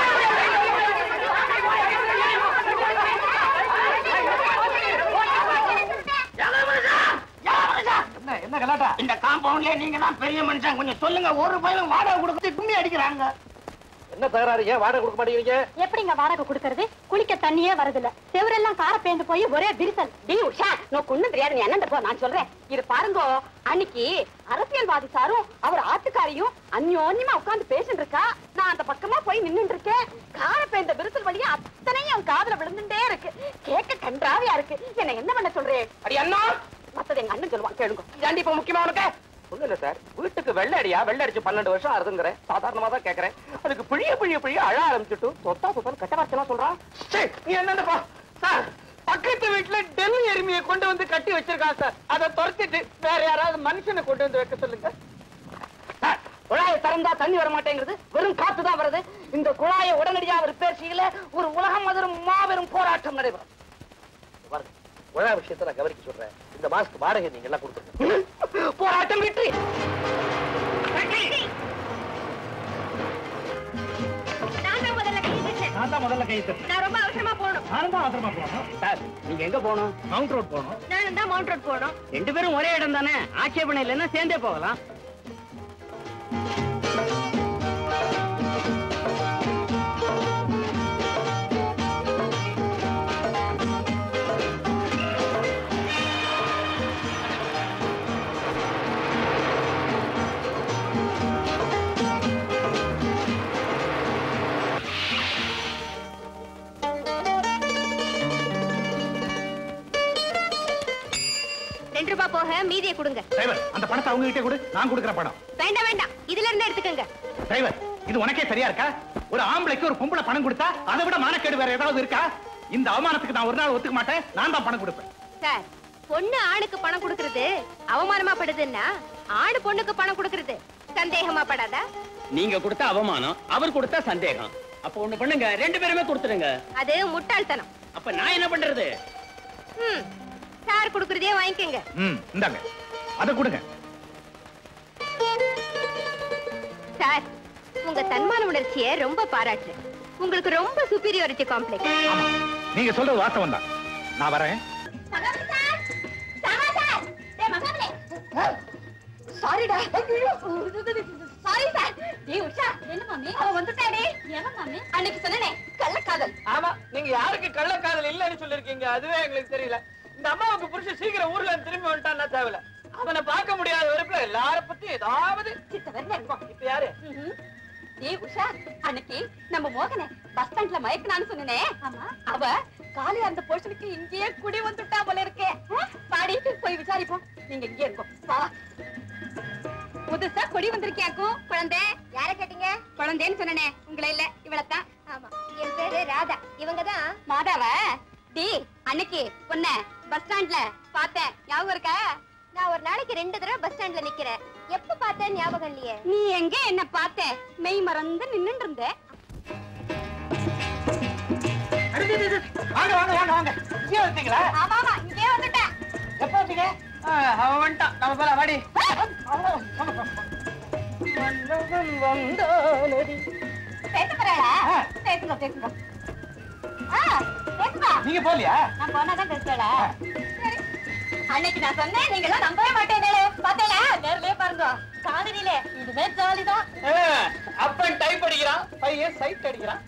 என்ன என்ன கலாட்டா? இந்த காம்பவுண்ட்ல நீங்க தான் பெரிய மனுஷன், கொஞ்சம் சொல்லுங்க. ஒரு பையன் வாடகை கொடுத்து கும்மி அடிக்கிறாங்க. என்ன தகராறு? ஏன் வாடகை கொடுக்க மாட்டேங்கிறீங்க? எப்படிங்க வாடகை கொடுக்கறது? குளிக்க தண்ணியே வருதுல்ல, செவரெல்லாம் கார பேந்து போய் ஒரே விரிசல். டி உஷா, நோக்கு ஒண்ணும் தெரியாது, நீ என்னன்ற போ, நான் சொல்றேன். இது பாருங்க, அன்னைக்கு அரசியல்வாதி சாரும் அவர் ஆத்துக்காரியும் அந்யோன்யமா உட்கார்ந்து பேசிட்டு இருக்கா. நான் அந்த பக்கமா போய் நின்னுட்டு இருக்கேன். கார பேந்த விரிசல் வழியா அத்தனையும் அவன் காதுல விழுந்துட்டே இருக்கு. கேட்க கன்றாவியா இருக்கு. என்ன என்ன பண்ண சொல்றேன்? அடி அண்ணா, மத்தது எங்க அண்ணன் சொல்லுவான், கேளுங்க. இதாண்டி இப்ப முக்கியமா உனக்கு ஒண்ணு சார். வீட்டுக்கு வெள்ள அடியா வெள்ள அடிச்சு பன்னெண்டு வருஷம் ஆறுதுங்கிறேன். சாதாரணமா தான் கேட்கறேன். அதுக்கு பிழிய பிழிய பிழிய அழ ஆரம்பிச்சுட்டு தொத்தா தொத்தா கட்ட வார்த்தைலாம் சொல்றான். நீ என்னப்பா சார், பக்கத்து வீட்டுல டெல்லி எருமையை கொண்டு வந்து கட்டி வச்சிருக்கான் சார். அதை துரத்திட்டு வேற யாராவது மனுஷனை கொண்டு வந்து வைக்க சொல்லுங்க சார். குழாயை திறந்தா தண்ணி வர மாட்டேங்கிறது, வெறும் காத்து தான் வருது. இந்த குழாயை உடனடியாக ரிப்பேர் செய்யல, ஒரு உலகம் அதிரும் மாபெரும் போராட்டம் நடைபெறும். குழா விஷயத்தை நான் கவனிக்க சொல்றேன். இந்த மாசத்துக்கு வாடகை நீங்க எல்லாம் கொடுத்துருங்க. போராட்டம் வெற்றி. நான் தான் முதல்ல கை வச்சேன். நான் தான் முதல்ல கைத்து. நான் ரொம்ப அவசரமா போகணும். நானும் தான் அவசரமா போகணும். சார், நீங்க எங்க போகணும்? மவுண்ட் ரோட் போகணும். நானும் தான் மவுண்ட் ரோட் போகணும். ரெண்டு பேரும் ஒரே இடம் தானே, ஆட்சேபனை இல்லைன்னா சேர்ந்தே போகலாம். ரெண்டு ரூபாய் போக மீதியை கொடுங்க. டிரைவர், அந்த பணத்தை அவங்க கிட்டே கொடு, நான் கொடுக்கிற பணம். வேண்டாம் வேண்டாம், இதுல இருந்து எடுத்துக்கங்க. டிரைவர், இது உனக்கே சரியா இருக்கா? ஒரு ஆம்பளைக்கு ஒரு பொம்பளை பணம் கொடுத்தா அதை விட மானக்கேடு வேற ஏதாவது இருக்கா? இந்த அவமானத்துக்கு நான் ஒரு நாள் ஒத்துக்க மாட்டேன். நான் தான் பணம் கொடுப்பேன். சார், பொண்ணு ஆணுக்கு பணம் கொடுக்கறது அவமானமா படுதுன்னா ஆணு பொண்ணுக்கு பணம் கொடுக்கறது சந்தேகமா படாதா? நீங்க கொடுத்த அவமானம், அவர் கொடுத்த சந்தேகம். அப்ப ஒண்ணு பண்ணுங்க, ரெண்டு பேருமே கொடுத்துருங்க. அது முட்டாள்தனம். அப்ப நான் என்ன பண்றது? ம் சார் குடுக்குறதே வாங்கிக்கங்க. ம் இந்தாங்க அத கொடுங்க. சார் உங்க தன்மான உணர்ச்சியை ரொம்ப பாராட்டு. உங்களுக்கு ரொம்ப சுப்பீரியாரிட்டி காம்ப்ளெக்ஸ். ஆமா நீங்க சொல்றது வாஸ்தவம் தான். நான் வரேன். சாரிடா. Sorry sir. டேய் உஷா என்ன மாமி அவ வந்துட்டாடே. ஏன் மாமி அன்னைக்கு சொன்னனே கள்ளக்காதல். ஆமா நீங்க யாருக்கு கள்ளக்காதல் இல்லன்னு சொல்லிருக்கீங்க அதுவே எங்களுக்கு தெரியல. இந்த அம்மாவுக்கு புருஷன் சீக்கிரம் ஊர்ல திரும்பி வந்துட்டான்னா தேவையில்ல. அவனை பார்க்க முடியாத வெறுப்புல எல்லார பத்தி ஏதாவது சித்தவர்ல இருக்கும். இப்ப யாரு? டேய் உஷா அன்னைக்கு நம்ம மோகனை பஸ் ஸ்டாண்ட்ல மயக்கனான்னு சொன்னனே. ஆமா அவ காலையில அந்த புருஷனுக்கு இங்கேயே குடி வந்துட்டா போல இருக்கே. பாடி போய் விசாரிப்போம். நீங்க இங்கே இருக்கோம். வா. புதுசா கொடி வந்திருக்கியாக்கும். குழந்தை யார கேட்டீங்க? குழந்தைன்னு சொன்னனே உங்களை இல்ல இவளத்தான். ஆமா என் பேரு ராதா. இவங்கதான் மாதாவ. டி அன்னைக்கு பொண்ண பஸ் ஸ்டாண்ட்ல பார்த்தேன் ஞாபகம் இருக்கா? நான் ஒரு நாளைக்கு ரெண்டு தடவை பஸ் ஸ்டாண்ட்ல நிக்கிறேன். எப்ப பார்த்தேன் ஞாபகம் இல்லையே. நீ எங்க என்ன பார்த்த? மெய் மறந்து நின்னுட்டு இருந்த. வாங்க வாங்க வாங்க வாங்க. இங்கே வந்தீங்களா? ஆமா ஆமா இங்கே வந்துட்டேன். எப்ப வந்தீங்க? அவன் வந்துட்டான். நம்ம போல வாடி. பேச போறா? பேசுங்க பேசுங்க. பேசுங்க. நீங்க போலியா? நான் போனாதான் பேசுறா. சரி. அன்னைக்கு நான் சொன்னேன் நீங்க எல்லாம் நம்பவே மாட்டேனே. பார்த்தேல நேர்லயே பாருங்க. காதலிலே இதுவே ஜாலிதான். அப்பன் டைப் அடிக்கிறான், பையன் சைட் அடிக்கிறான்.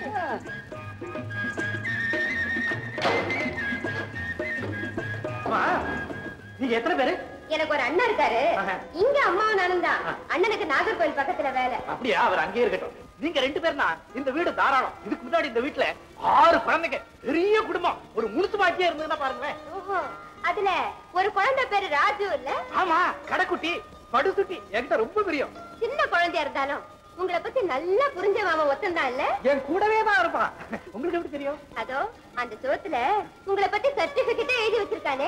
நீங்க எத்தனை பேரு? எனக்கு ஒரு அண்ணன் இருக்காரு. இங்க அம்மாவும் நானும் தான். அண்ணனுக்கு நாகர்கோவில் பக்கத்துல வேலை. அப்படியா? அவர் அங்கேயே இருக்கட்டும். நீங்க ரெண்டு பேர்னா இந்த வீடு தாராளம். இதுக்கு முன்னாடி இந்த வீட்டுல ஆறு குழந்தைங்க, பெரிய குடும்பம், ஒரு முழுசு பாக்கியே இருந்ததுன்னா பாருங்களேன். ஓஹோ அதுல ஒரு குழந்தை பேரு ராஜு இல்ல? ஆமா கடைக்குட்டி படுசுட்டி என்கிட்ட ரொம்ப பிரியம். சின்ன குழந்தையா இருந்தாலும் உங்களை பத்தி நல்லா புரிஞ்ச மாமா ஒத்தந்தான் இல்ல? என் கூடவே தான் இருப்பான். உங்களுக்கு எப்படி தெரியும்? அதோ அந்த சோத்துல உங்களை பத்தி சர்டிபிகேட் எழுதி வச்சிருக்கானே.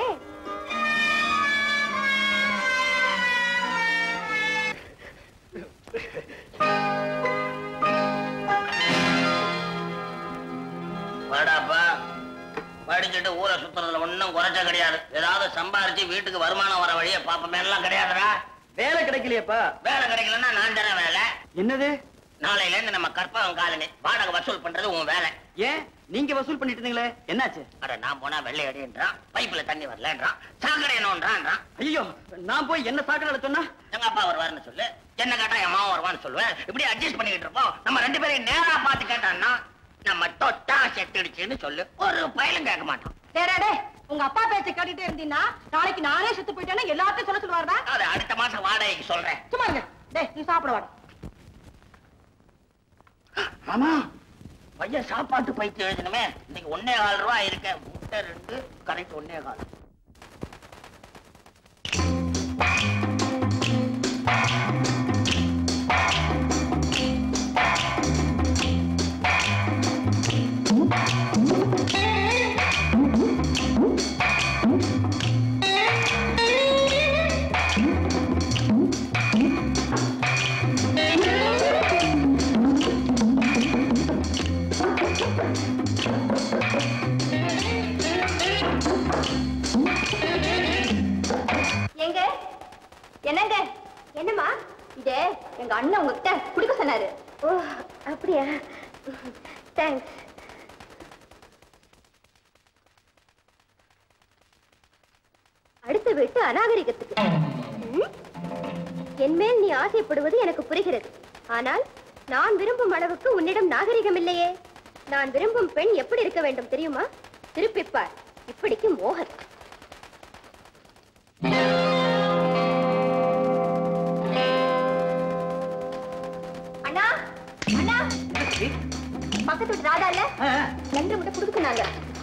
வாடாப்பா படிச்சுட்டு ஊரை சுத்துறதுல ஒன்னும் குறைச்ச கிடையாது. ஏதாவது சம்பாரிச்சு வீட்டுக்கு வருமானம் வர வழியை பாப்பமே எல்லாம் கிடையாதுடா. வேலை கிடைக்கலையப்பா? வேலை கிடைக்கலன்னா நான் தானே வேலை. என்னது? நாளையில இருந்து நம்ம கற்பகம் காலனி வாடகை வசூல் பண்றது உன் வேலை. ஏன் நீங்க வசூல் பண்ணிட்டு இருந்தீங்களே என்னாச்சு? அட நான் போனா வெள்ளை அடின்றான், பைப்புல தண்ணி வரலன்றான், சாக்கடை என்னன்றான். ஐயோ நான் போய் என்ன சாக்கடை சொன்னா? எங்க அப்பா வருவாருன்னு சொல்லு, என்ன கேட்டா என் மாமா வருவான்னு சொல்லுவேன். இப்படி அட்ஜஸ்ட் பண்ணிக்கிட்டு இருப்போம். நம்ம ரெண்டு பேரையும் நேரா பார்த்து கேட்டான்னா நம்ம தொட்டா செத்துடுச்சுன்னு சொல்லு, ஒரு பயலும் கேட்க மாட்டோம். டேடே உங்க அப்பா பேச்ச கேட்டுட்டே இருந்தீங்கன்னா நாளைக்கு நானே செத்து போயிட்டேன்னா எல்லாத்தையும் சொல்ல சொல்லுவாருடா. அது அடுத்த மாசம் வாடகைக்கு சொல்றேன். சும்மா இருங்க. டேய் நீ சாப்பிட வாடா. ஆமா பையன் சாப்பாட்டு பைத்தியம் எழுதணுமே. இன்னைக்கு ஒன்னே கால் ரூபாய் இருக்க. முட்டை ரெண்டு கரெக்ட் ஒன்னே கால். எங்க என்னங்க என்னம்மா இது? எங்க அண்ணன் உங்ககிட்ட குடுக்க சொன்னாரு. ஓ அப்படியா? தேங்க்ஸ். அடுத்த வீட்டு அநாகரிகத்துக்கு என்மேல் நீ ஆசைப்படுவது எனக்கு புரிகிறது. ஆனால் நான் விரும்பும் அளவுக்கு உன்னிடம் நாகரிகம் இல்லையே. நான் விரும்பும் பெண் எப்படி இருக்க வேண்டும் தெரியுமா? திருப்பிப்பார். இப்படிக்கு மோகன். அண்ணா அண்ணா பக்கத்து வீட்டு ராதா இல்ல? ரெண்டு முட்டை குடுக்குனாங்க.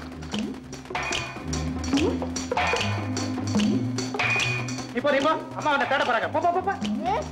இப்போ நீ போ, அம்மா உன்னை தேட போறாங்க. போ போ போ.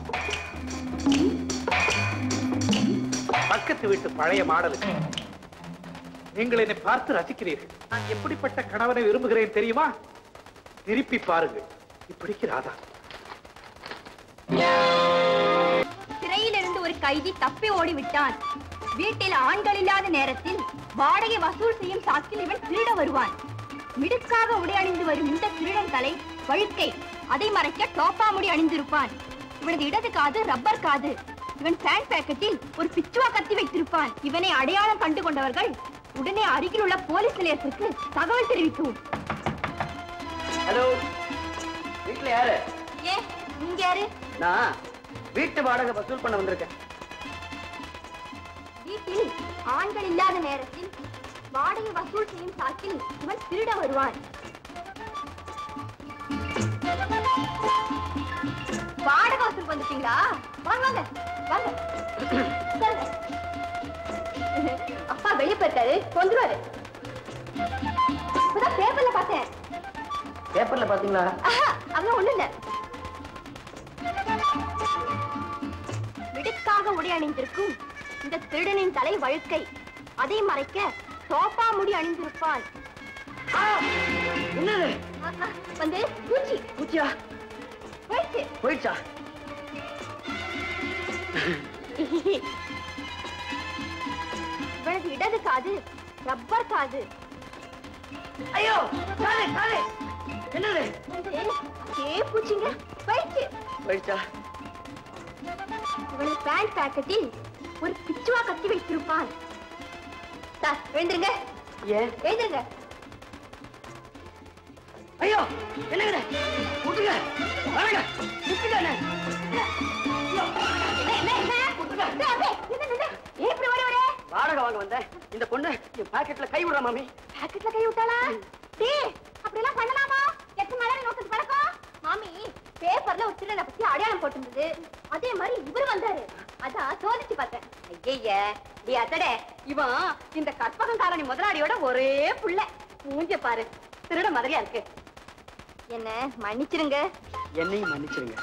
பக்கத்து வீட்டு பழைய மாடலுக்கு நீங்கள் என்னை பார்த்து ரசிக்கிறீர்கள். நான் எப்படிப்பட்ட கணவனை விரும்புகிறேன் தெரியுமா? திருப்பி பாருங்கள். இப்படிக்கு ராதா. சிறையிலிருந்து ஒரு கைதி தப்பி ஓடி விட்டான். வீட்டில் ஆண்கள் இல்லாத நேரத்தில் வாடகை வசூல் செய்யும் சாக்கில் இவன் திருட வருவான். மிடுக்காக உடை அணிந்து வரும் இந்த திருடன் தலை வழுக்கை. அதை மறைக்க டோப்பா முடி அணிந்திருப்பான். இவனது இடது காது ரப்பர் காது. இவன் பேண்ட் பாக்கெட்டில் ஒரு பிச்சுவா கத்தி வைத்திருப்பான். இவனை அடையாளம் கண்டு கொண்டவர்கள் உடனே அருகில் உள்ள போலீஸ் நிலையத்திற்கு தகவல் தெரிவிக்கும். ஹலோ, வீட்டுல யாரு? ஏ, நீங்க யாரு? நான் வீட்டு வாடகை வசூல் பண்ண வந்திருக்கேன். வீட்டில் ஆண்கள் இல்லாத நேரத்தில் வாடகை வசூல் செய்யும் சாக்கில் இவன் திருட வருவான். வாடகை வசூல் வந்துட்டீங்களா? வாங்க வாங்க வாங்க. உட்காருங்க. அப்பா வெளியே போயிருக்காரு, வந்துருவாரு. இப்பதான் பேப்பர்ல பார்த்தேன். பேப்பர்ல பாத்தீங்களா? அதெல்லாம் ஒண்ணு இல்ல. மிடுக்காக உடை அணிந்திருக்கும் இந்த திருடனின் தலை வழுக்கை. அதை மறைக்க சோப்பா முடி அணிந்திருப்பான். என்னது? வந்து பூச்சி பூச்சியா? போயிடுச்சு. போயிடுச்சா? இவனது இடது காது ரப்பர் காது. ஐயோ, காலே காலே. என்னது? வந்து ஏ பூச்சிங்க போயிடுச்சு. போயிடுச்சா? இவனது பேண்ட் பாக்கெட்டில் ஒரு பிச்சுவா கத்தி வைத்திருப்பான். சார் எழுந்துருங்க, ஏன்? எழுந்துருங்க. ஐயோ, என்னங்க? விட்டுங்க, வாங்க, விட்டுங்க. என்ன, என்ன, என்ன? டேய், டேய், நின்னு, நின்னு. ஏன் இப்படி ஓடி வரே? வாடகை வாங்க வந்தேன். இந்த பொண்ணு என் பாக்கெட்ல கை விடுறா மாமி. பாக்கெட்ல கை விட்டாளா? டேய், அப்படி எல்லாம் பண்ணலாமா? எத்தனை நாளா நோக்கத்து பழக்கம்? மாமி, பேப்பர்ல ஒரு திருடனை பத்தி அடையாளம் போட்டிருந்தது. அதே மாதிரி இவரு வந்தாரு. அதான் சோதிச்சு பார்த்தேன். ஐயய்ய, டி அத்தடே, இவன் இந்த கற்பகங்காரணி முதலாளியோட ஒரே புள்ள. மூஞ்ச பாரு, திருட மாதிரியா இருக்கு. என்ன மன்னிச்சிருங்க. என்னையும் மன்னிச்சிருங்க.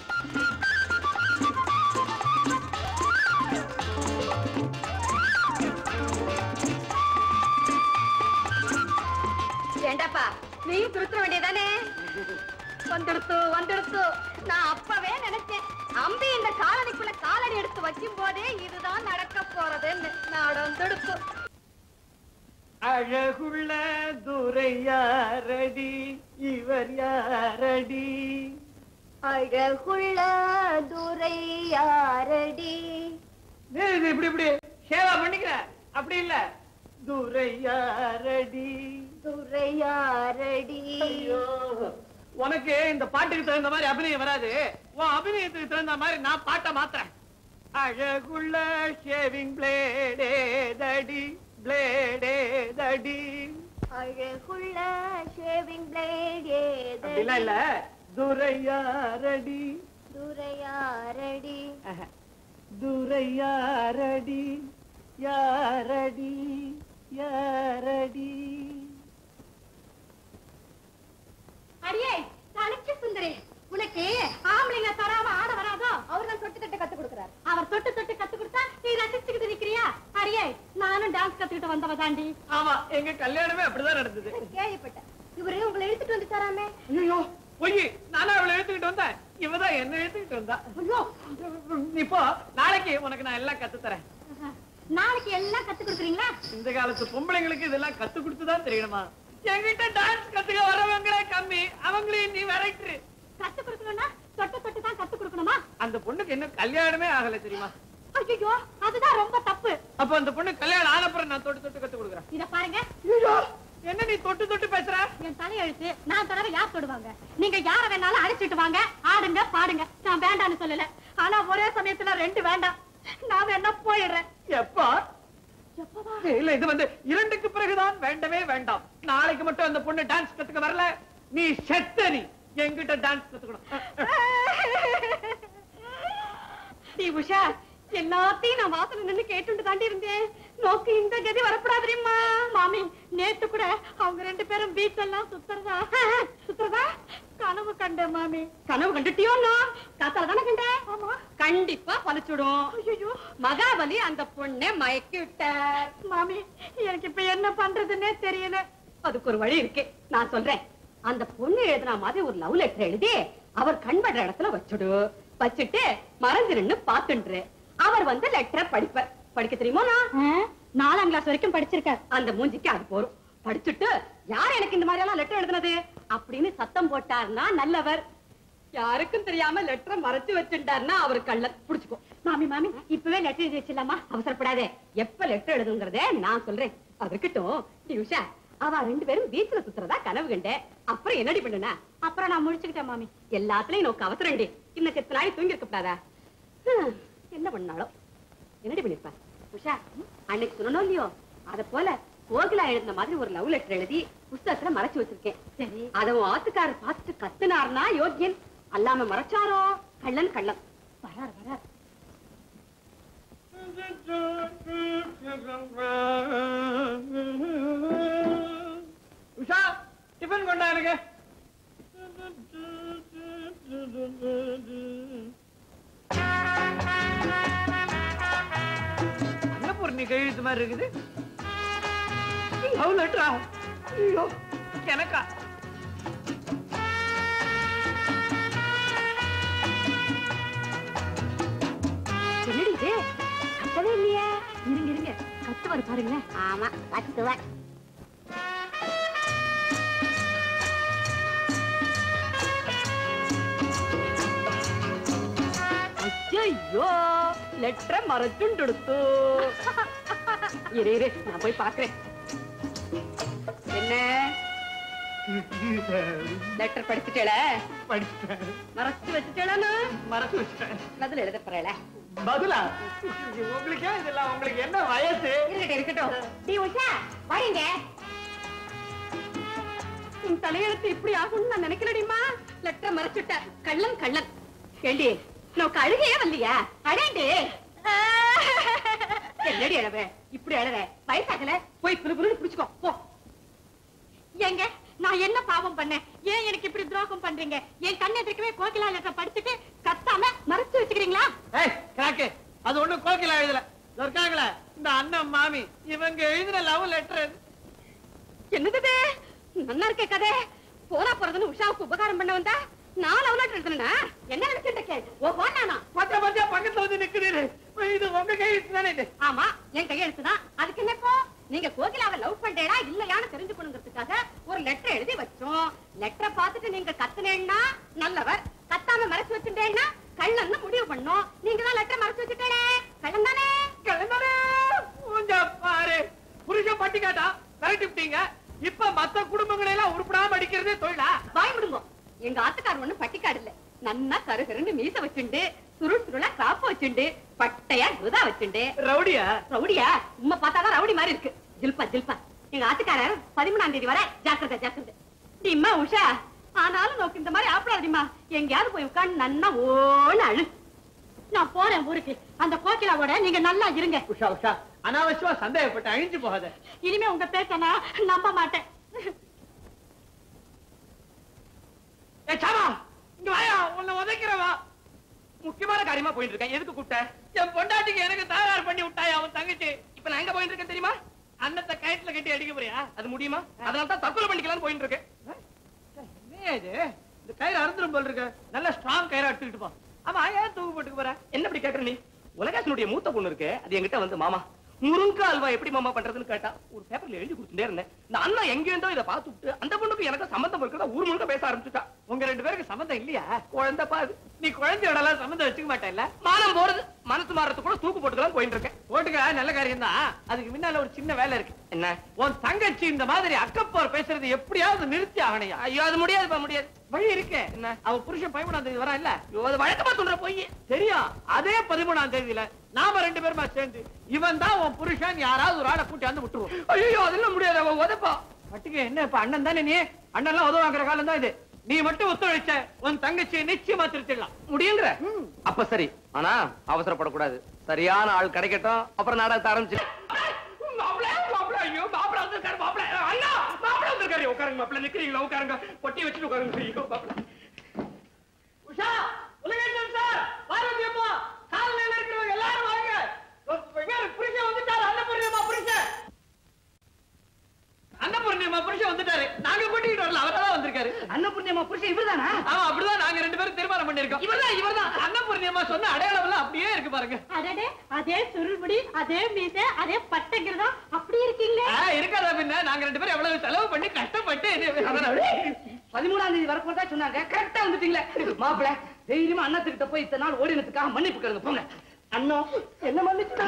ஏண்டாப்பா, நீயும் திருத்த வேண்டியதானே? வந்துடுத்து வந்துடுத்து. நான் அப்பவே நினைச்சேன், அம்பி இந்த காலனிக்குள்ள காலடி எடுத்து வைக்கும் போதே இதுதான் நடக்க போறதுன்னு. நடந்துடுத்து. அழகுள்ள துரை யாரடி, இவர் யாரடி? அழகுள்ள துரை யாரடி? இப்படி இப்படி சேவா பண்ணிக்கிற, அப்படி இல்ல. துரை யாரடி, துரை யாரடி? உனக்கு இந்த பாட்டுக்கு தகுந்த மாதிரி அபிநயம் வராது. உன் அபிநயத்துக்கு தகுந்த மாதிரி நான் பாட்டை மாத்துறேன். அழகுள்ள ஷேவிங் பிளேடே தடி, பிளேடே தடி. அழகுள்ள ஷேவிங் பிளேட் ஏதடி? இல்ல இல்ல, துரை யாரடி, துரை யாரடி? துரை யாரடி, யாரடி, யாரடி? அடியே தனக்கு சுந்தரி, உனக்கு ஆம்பளைங்க தராம ஆட வராதோ? அவர் தான் தொட்டு தொட்டு கத்து கொடுக்கிறார். அவர் தொட்டு தொட்டு கத்து கொடுத்தா நீ ரசிச்சுக்கிட்டு நிக்கிறியா? அடியே, நானும் டான்ஸ் கத்துக்கிட்டு வந்தவ தாண்டி. ஆமா, எங்க கல்யாணமே அப்படிதான் நடந்தது. கேள்விப்பட்டேன். இவரு உங்களை இழுத்துட்டு வந்து தராமே. ஐயோ, பொய், நானும் அவளை எடுத்துக்கிட்டு வந்தேன். இவதான் என்ன எடுத்துக்கிட்டு வந்தா. ஐயோ, இப்போ நாளைக்கு உனக்கு நான் எல்லாம் கத்து தரேன். நாளைக்கு எல்லாம் கத்து கொடுக்குறீங்களா? இந்த காலத்து பொம்பளைங்களுக்கு இதெல்லாம் கத்து கொடுத்துதான் தெரியணுமா? என்கிட்ட டான்ஸ் கத்துக்க வரவங்களே கம்மி, அவங்களையும் நீ விரட்டு. கத்து கொடுக்கணும்னா தொட்டு தொட்டு தான் கத்து கொடுக்கணுமா? அந்த பொண்ணுக்கு என்ன கல்யாணமே ஆகல தெரியுமா? ஐயோ, அதுதான் ரொம்ப தப்பு. அப்ப அந்த பொண்ணு கல்யாணம் ஆனப்புறம் நான் தொட்டு தொட்டு கத்து கொடுக்குறேன். இத பாருங்க. ஐயோ, என்ன நீ தொட்டு தொட்டு பேசுற? என் தலையெழுத்து நான் தடவை யார் தொடுவாங்க? நீங்க யார வேணாலும் அழைச்சிட்டு வாங்க, ஆடுங்க பாடுங்க. நான் வேண்டான்னு சொல்லல. ஆனா ஒரே சமயத்துல ரெண்டு வேண்டாம். நான் என்ன போயிடுறேன். எப்பா? இல்ல, இது வந்து இரண்டுக்கு பிறகுதான் வேண்டவே வேண்டாம். நாளைக்கு மட்டும் அந்த பொண்ணு டான்ஸ் கத்துக்க வரல, நீ செத்த. நீ என்கிட்ட டான்ஸ் கத்துக்கணும். டி உஷா, எல்லாத்தையும் நான் வாசல்ல நின்னு கேட்டுட்டு தாண்டி இருந்தேன். நோக்கு இந்த கதி வரப்படாதுமா. மாமி, நேத்து கூட அவங்க ரெண்டு பேரும் பீச் எல்லாம் சுத்துறதா சுத்துறதா கனவு கண்ட மாமி. கனவு கண்டுட்டியோ? காத்தால தானே கண்டேன். ஆமா, கண்டிப்பா பழிச்சுடும். ஐயோ, மகாபலி அந்த பொண்ணை மயக்கி விட்டார். மாமி, எனக்கு இப்ப என்ன பண்றதுன்னே தெரியல. அதுக்கு ஒரு வழி இருக்கு, நான் சொல்றேன். அந்த பொண்ணு எழுதுன மாதிரி ஒரு லவ் லெட்டர் எழுதி அவர் கண்படுற இடத்துல வச்சுடு. வச்சுட்டு மறைஞ்சிருன்னு பாத்துன்று அவர் வந்து லெட்டரை படிப்பார். படிக்க தெரியுமா? நாலாம் கிளாஸ் வரைக்கும் படிச்சிருக்க. அந்த மூஞ்சிக்கு அது போறோம். படிச்சுட்டு யார் எனக்கு இந்த மாதிரி எல்லாம் லெட்டர் எழுதுனது அப்படின்னு சத்தம் போட்டார்னா நல்லவர். யாருக்கும் தெரியாம லெட்டரை மறைச்சு வச்சுட்டாருன்னா அவர் கள்ளன். புடிச்சுக்கோ. மாமி மாமி இப்பவே லெட்டர் எழுதி வச்சிடலாமா? அவசரப்படாதே. எப்ப லெட்டர் எழுதுங்கிறதே நான் சொல்றேன். அதற்கிட்டும் நீ உஷா, அவ ரெண்டு பேரும் பீச்ல சுத்துறதா கனவு கண்டே. அப்புறம் என்னடி பண்ணுனா? அப்புறம் நான் முடிச்சுக்கிட்டேன் மாமி. எல்லாத்துலயும் நோக்கு அவசரண்டி. இன்னும் செத்து நாளை தூங்கி இருக்கப்படாதா? என்ன பண்ணாலும் என்னடி பண்ணிருப்பா உஷா? அன்னைக்கு சொல்லணும் இல்லையோ, அத போல கோகிலா எழுதின மாதிரி ஒரு லவ் லெட்டர் எழுதி புஸ்தகத்துல மறைச்சு வச்சிருக்கேன். சரி, அத ஆத்துக்காரர் பார்த்துட்டு கத்துனார்னா யோகியன், அல்லாம மறைச்சாரோ கள்ளன் கள்ளன். வரார் வரார். உஷா, டிஃபன் கொண்டா எனக்கு. என்ன பொருள் கழுத்து மாதிரி இருக்குது? லவ் லெட்டரா? ஐயோ, எனக்கா? என்னடி இது? கத்தவே இல்லையா? இருங்க இருங்க, கத்துவாரு பாருங்களேன். ஆமா, கத்துவார். ஐயோ, லெட்டரை மறைச்சுண்டு எடுத்து. இரு இரு, நான் போய் பாக்குறேன். என்ன லெட்டர் படிச்சுட்டேல? படிச்சுட்டேன். மறைச்சு வச்சுட்டேனா? மறைச்சு வச்சுட்டேன். பதில் எழுத போறேல? பதிலா? உங்களுக்கே இதெல்லாம், உங்களுக்கு என்ன வயசு? இருக்கட்டும் இருக்கட்டும். டி உஷா, வாங்க. உன் தலையெழுத்து இப்படி ஆகும்னு நான் நினைக்கலடிமா. லெட்டர் மறைச்சுட்ட கள்ளன் கள்ளன். கேள்வி நோக்கு அழுகையே வரலையா? அடேண்டு என்னடி அழவ? இப்படி அழற வயசாகல. போய் புரு புரு பிடிச்சுக்கோ போ. ஏங்க, நான் என்ன பாவம் பண்ணேன்? ஏன் எனக்கு இப்படி துரோகம் பண்றீங்க? என் கண்ணு எதிர்க்கவே கோகிலா லெட்டர் படிச்சுட்டு கத்தாம மறைச்சு வச்சுக்கிறீங்களா? ஏய் கிராக்கு, அது ஒண்ணும் கோகிலா எழுதல. இருக்காங்களே இந்த அண்ணன் மாமி, இவங்க எழுதின லவ் லெட்டர். என்னது நல்லா இருக்க கதை? போனா போறதுன்னு உஷாவுக்கு உபகாரம் பண்ண வந்தா நான் லவ் லெட்டர் எழுதுனா என்ன நினைச்சுட்டு? ஓ போனானா? பச்சை பச்சை பக்கத்துல வந்து நிக்குது. இது உங்க கையெழுத்து தானே? இது ஆமா, என் கையெழுத்துதான். அதுக்கு என்னப்போ? நீங்க கோகிலாவை லவ் பண்றேடா இல்லையான்னு தெரிஞ்சுக்கணுங்கிறதுக்காக ஒரு லெட்டர் எழுதி வச்சோம். லெட்டரை பார்த்துட்டு நீங்க கத்துனேன்னா நல்லவர், கத்தாம மறைச்சு வச்சுட்டேன்னா கள்ளன்னு முடிவு பண்ணோம். நீங்க தான் லெட்டர் மறைச்சு வச்சுட்டே கள்ளன் தானே? கள்ளன் தானே? கொஞ்சம் பாரு, புருஷன் பட்டி காட்டா விரட்டிவிட்டீங்க. இப்ப மத்த குடும்பங்களை எல்லாம் உருப்படாம அடிக்கிறதே தொழிலா? வாய் விடுங்க. எங்க ஆத்துக்கார் ஒண்ணு பட்டிக்காடு இல்ல. நன்னா கருகருன்னு மீச வச்சுண்டு, சுருள் சுருளா காப்பு வச்சுண்டு, பட்டையா குதா வச்சுண்டு. ரவுடியா? ரவுடியா? உம்மை பார்த்தாதான் ரவுடி மாதிரி இருக்கு. ஜில்பா ஜில்பா. எங்க ஆத்துக்காரர் பதிமூணாம் தேதி வர ஜாக்கிரதை ஜாக்கிரதை. டிம்மா உஷா, ஆனாலும் நோக்கு இந்த மாதிரி ஆப்படாதீமா. எங்கேயாவது போய் உட்காந்து நன்னா ஓன்னு அழு. நான் போறேன் ஊருக்கு. அந்த கோகிலாவோட நீங்க நல்லா இருங்க. உஷா உஷா, அனாவசியமா சந்தேகப்பட்டு அழிஞ்சு போகாத. இனிமே உங்க பேச்ச நான் நம்ப மாட்டேன். ஏ சாமா, இங்க வாயா, உன்னை உதைக்கிறவா. முக்கியமான காரியமா போயிட்டு இருக்கேன். எதுக்கு கூப்பிட்ட? என் பொண்டாட்டிக்கு எனக்கு தகராறு பண்ணி விட்டாயா அவன் தங்கச்சி. இப்ப நான் எங்க போயிட்டு இருக்கேன் தெரியுமா? அன்னத்தை கயிற்றுல கட்டி அடிக்க போறியா? அது முடியுமா? அதனால தான் தற்கொலை பண்ணிக்கலாம்னு போயிட்டு இருக்கேன். என்ன இது? இந்த கயிறு அறுந்துரும் போல் இருக்கு. நல்ல ஸ்ட்ராங் கயிறு எடுத்துக்கிட்டு போ. ஆமா, ஏன் தூக்கு போட்டுக்கு போற? என்ன இப்படி கேக்குற நீ? உலகாசனுடைய மூத்த பொண்ணு இருக்கு, அது என்கிட்ட வந்து மாமா முருங்கா அல்வா எப்படி மாமா பண்றதுன்னு கேட்டா ஒரு பேப்பர்ல எழுதி கொடுத்துட்டே இருந்தேன். இந்த அண்ணா எங்க இருந்தோ இதை பார்த்துட்டு அந்த பொண்ணுக்கு எனக்கு சம்பந்தம் இருக்கிறதா ஊர் முழுக்க பேச ஆரம்பிச்சுட்டா. உங்க ரெண்டு பேருக்கு சம்பந்தம் இல்லையா? குழந்தை பாது. நீ குழந்தையோட எல்லாம் சம்பந்தம் வச்சுக்க மாட்டேன். மானம் போறது, மனசு மாறத்து கூட தூக்கு போட்டுக்கலாம் போயிட்டு இருக்கேன். போட்டுக்க, நல்ல காரியம் தான். அதுக்கு முன்னால ஒரு சின்ன வேலை இருக்கு. என்ன? உன் தங்கச்சி இந்த மாதிரி அக்கப்போர் பேசுறது எப்படியாவது நிறுத்தி ஆகணையா? ஐயோ, அது முடியாதுப்பா, முடியாது. வழி இருக்கு. என்ன? அவ புருஷன் பதிமூணாம் தேதி வரா இல்ல? அது வழக்கமா சொல்ற போய் தெரியும். அதே பதிமூணாம் தேதியில நாம ரெண்டு பேருமா சேர்ந்து இவன் தான் உன் புருஷன் யாராவது ஒரு ஆளை கூட்டி வந்து விட்டுருவோம். ஐயோ, அதெல்லாம் முடியாது. அவன் உதப்பா பட்டுக்கு. என்ன இப்ப அண்ணன் தானே நீ? அண்ணன் எல்லாம் உதவாங்கிற காலம் தான் இது. நீ மட்டும் ஒத்துழைச்ச உன் தங்கச்சியை நிச்சயமா திருத்திடலாம். முடியுங்கிற? அப்ப சரி. ஆனா அவசரப்படக்கூடாது. சரியான ஆள் கிடைக்கட்டும், அப்புறம் நாடகத்தை ஆரம்பிச்சு. ஐயோ, மாப்பிள வந்திருக்காரு. மாப்பிள அண்ணா, மாப்பிள வந்திருக்காரு. உட்காருங்க மாப்பிள. நிக்கிறீங்களா? உட்காருங்க. பொட்டி வச்சுட்டு உட்காருங்க. ஐயோ மாப்பிள. உஷா, உலகேசன் சார், பாரதி அம்மா, காலையில இருக்கிறவங்க எல்லாரும் வாங்க. புருஷன் வந்துட்டாரு. அன்னபூர்ணியம்மா புருஷன். அன்னபூர்ணியம்மா புருஷன் வந்துட்டாரு. நாங்க கூட்டிட்டு வரல, அவர்தான் வந்திருக்காரு. அன்னபூர்ணியம்மா புருஷன் இவர்தானா? ஆமா, அப்படிதான் நாங்க ரெண்டு பேரும் தீர்மானம் பண்ணி பண்ணிருக்கோம். இவர்தான் இவர்தான் அன்னபூர்ணியம்மா சொன்ன அடையாளம் எல்லாம் அப்படியே இருக்கு பாருங்க. அடடே, அதே சுருள்முடி, அதே மீசை, அதே பட்டைங்கிறதா அப்படி இருக்கீங்களே. இருக்காதா பின்ன? நாங்க ரெண்டு பேரும் எவ்வளவு செலவு பண்ணி கஷ்டப்பட்டு பதிமூணாம் தேதி வரப்போதா சொன்னாங்க. கரெக்டா வந்துட்டீங்களே. மாப்பிள தைரியமா அண்ணத்துக்கிட்ட போய் இத்தனை நாள் ஓடினதுக்காக மன்னிப்பு கேளுங்க. போங்க. அண்ணா என்ன மன்னிச்சு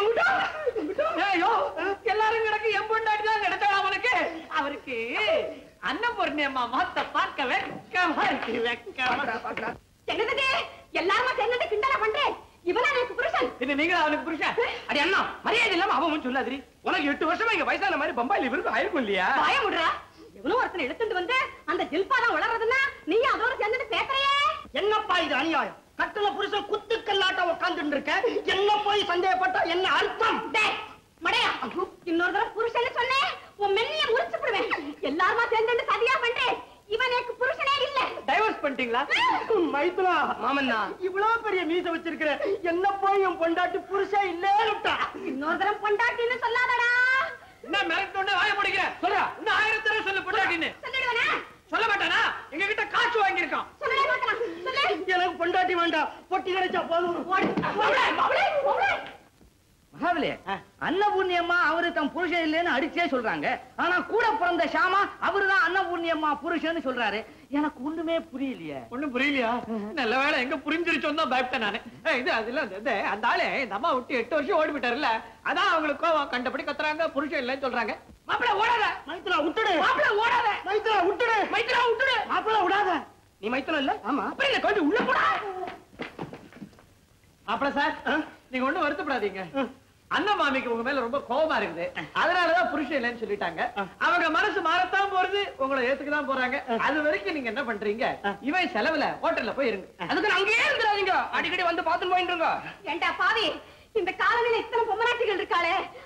எல்லாரும் கிடக்கு என் பொண்டாட்டி தான் கிடைச்சா அவனுக்கு. அவருக்கு அன்னபூர்ணியம்மா மாத்த பார்க்க வெக்கமா இருக்கு. வெக்கமா என்னது எல்லாருமா சேர்ந்து கிண்டல பண்றேன். இவனா எனக்கு புருஷன். இது நீங்க அவனுக்கு புருஷன். அடி அண்ணா மரியாதை இல்லாம அவன் சொல்லாதிரி. உனக்கு எட்டு வருஷமா இங்க வயசான மாதிரி பம்பாயில இவருக்கு ஆயிருக்கும் இல்லையா? வாய முடுறா. எவனோ ஒருத்தனை எடுத்துட்டு வந்து அந்த ஜில்பாதான் வளர்றதுன்னா நீ அதோட சேர்ந்து பேசுறியே. என்னப்பா இது அநியாயம்? கட்டுல புருஷன் குத்துக்கல்லாட்டம் உட்கார்ந்து இருக்க. என்ன போய் சந்தேகப்பட்டா என்ன அர்த்தம்? மடையா, இன்னொரு தடவை புருஷன் சொன்னேன் உன் மெல்லிய முறிச்சு போடுவேன். எல்லாருமா சேர்ந்து சதியா பண்றேன். இவன் எனக்கு புருஷனே இல்ல. டைவர்ஸ் பண்ணிட்டீங்களா? மைத்துனா மாமன்னா இவ்வளவு பெரிய மீச வச்சிருக்கிற என்ன போய் என் பொண்டாட்டி புருஷன் இல்லேன்னுட்டா. இன்னொரு தடவை பொண்டாட்டின்னு சொல்லாதடா. என்ன மிரட்டோட வாய முடிக்கிற? சொல்றா. இன்னும் ஆயிரம் தடவை சொல்ல பொண்டாட்டின்னு. சொல்லிடுவனா? சொல்ல மாட்டானா? எங்க கிட்ட காசு வாங்கியிருக்கான். சொல்லவே மாட்டானா? சொல்லு. எனக்கு பொண்டாட்டி வேண்டாம். பொட்டி கிடைச்சா போதும். மகாவிலே அன்னபூர்ணியம்மா அவரு தம் புருஷன் இல்லைன்னு அடிச்சே சொல்றாங்க. ஆனா கூட பிறந்த ஷாமா அவருதான் அன்னபூர்ணியம்மா புருஷன்னு சொல்றாரு. எனக்கு ஒண்ணுமே புரியலையே. ஒண்ணும் புரியலையா? நல்ல வேலை எங்க புரிஞ்சிருச்சோன்னு தான் பயப்பட்டேன் நானு. இது அதுல அந்த ஆளு இந்த அம்மா விட்டு எட்டு வருஷம் ஓடி விட்டாருல்ல, அதான் அவங்களுக்கு கோவம். கண்டபடி கத்துறாங்க, புருஷன் இல்லைன்னு சொல்றாங்க. மாப்பிள ஓடாத. மைத்ரா விட்டுடு. மாப்பிள ஓடாத. மைத்ரா விட்டுடு. மைத்ரா விட்டுடு. மாப்பிள விடாத. நீ மைத்ரா இல்ல? ஆமா. அப்ப இல்ல கொஞ்சம் உள்ள போடா. மாப்பிள சார், நீங்க ஒண்ணும் வருத்தப்படாதீங்க. அண்ணன் மாமிக்கு உங்க மேல ரொம்ப கோபமா இருக்குது. அதனாலதான் புருஷன் இல்லைன்னு சொல்லிட்டாங்க. அவங்க மனசு மாறத்தான் போறது, உங்களை ஏத்துக்கதான் போறாங்க. அது வரைக்கும் நீங்க என்ன பண்றீங்க? இவன் செலவுல ஹோட்டல்ல போய் இருங்க. அதுக்கு அங்கேயே இருந்துடாதீங்க. அடிக்கடி வந்து பாத்துட்டு போயிட்டு இருங்க. ஏண்டா பாவி, இந்த காலனில இத்தனை பொம்மநாட்டிகள் இருக்காளே,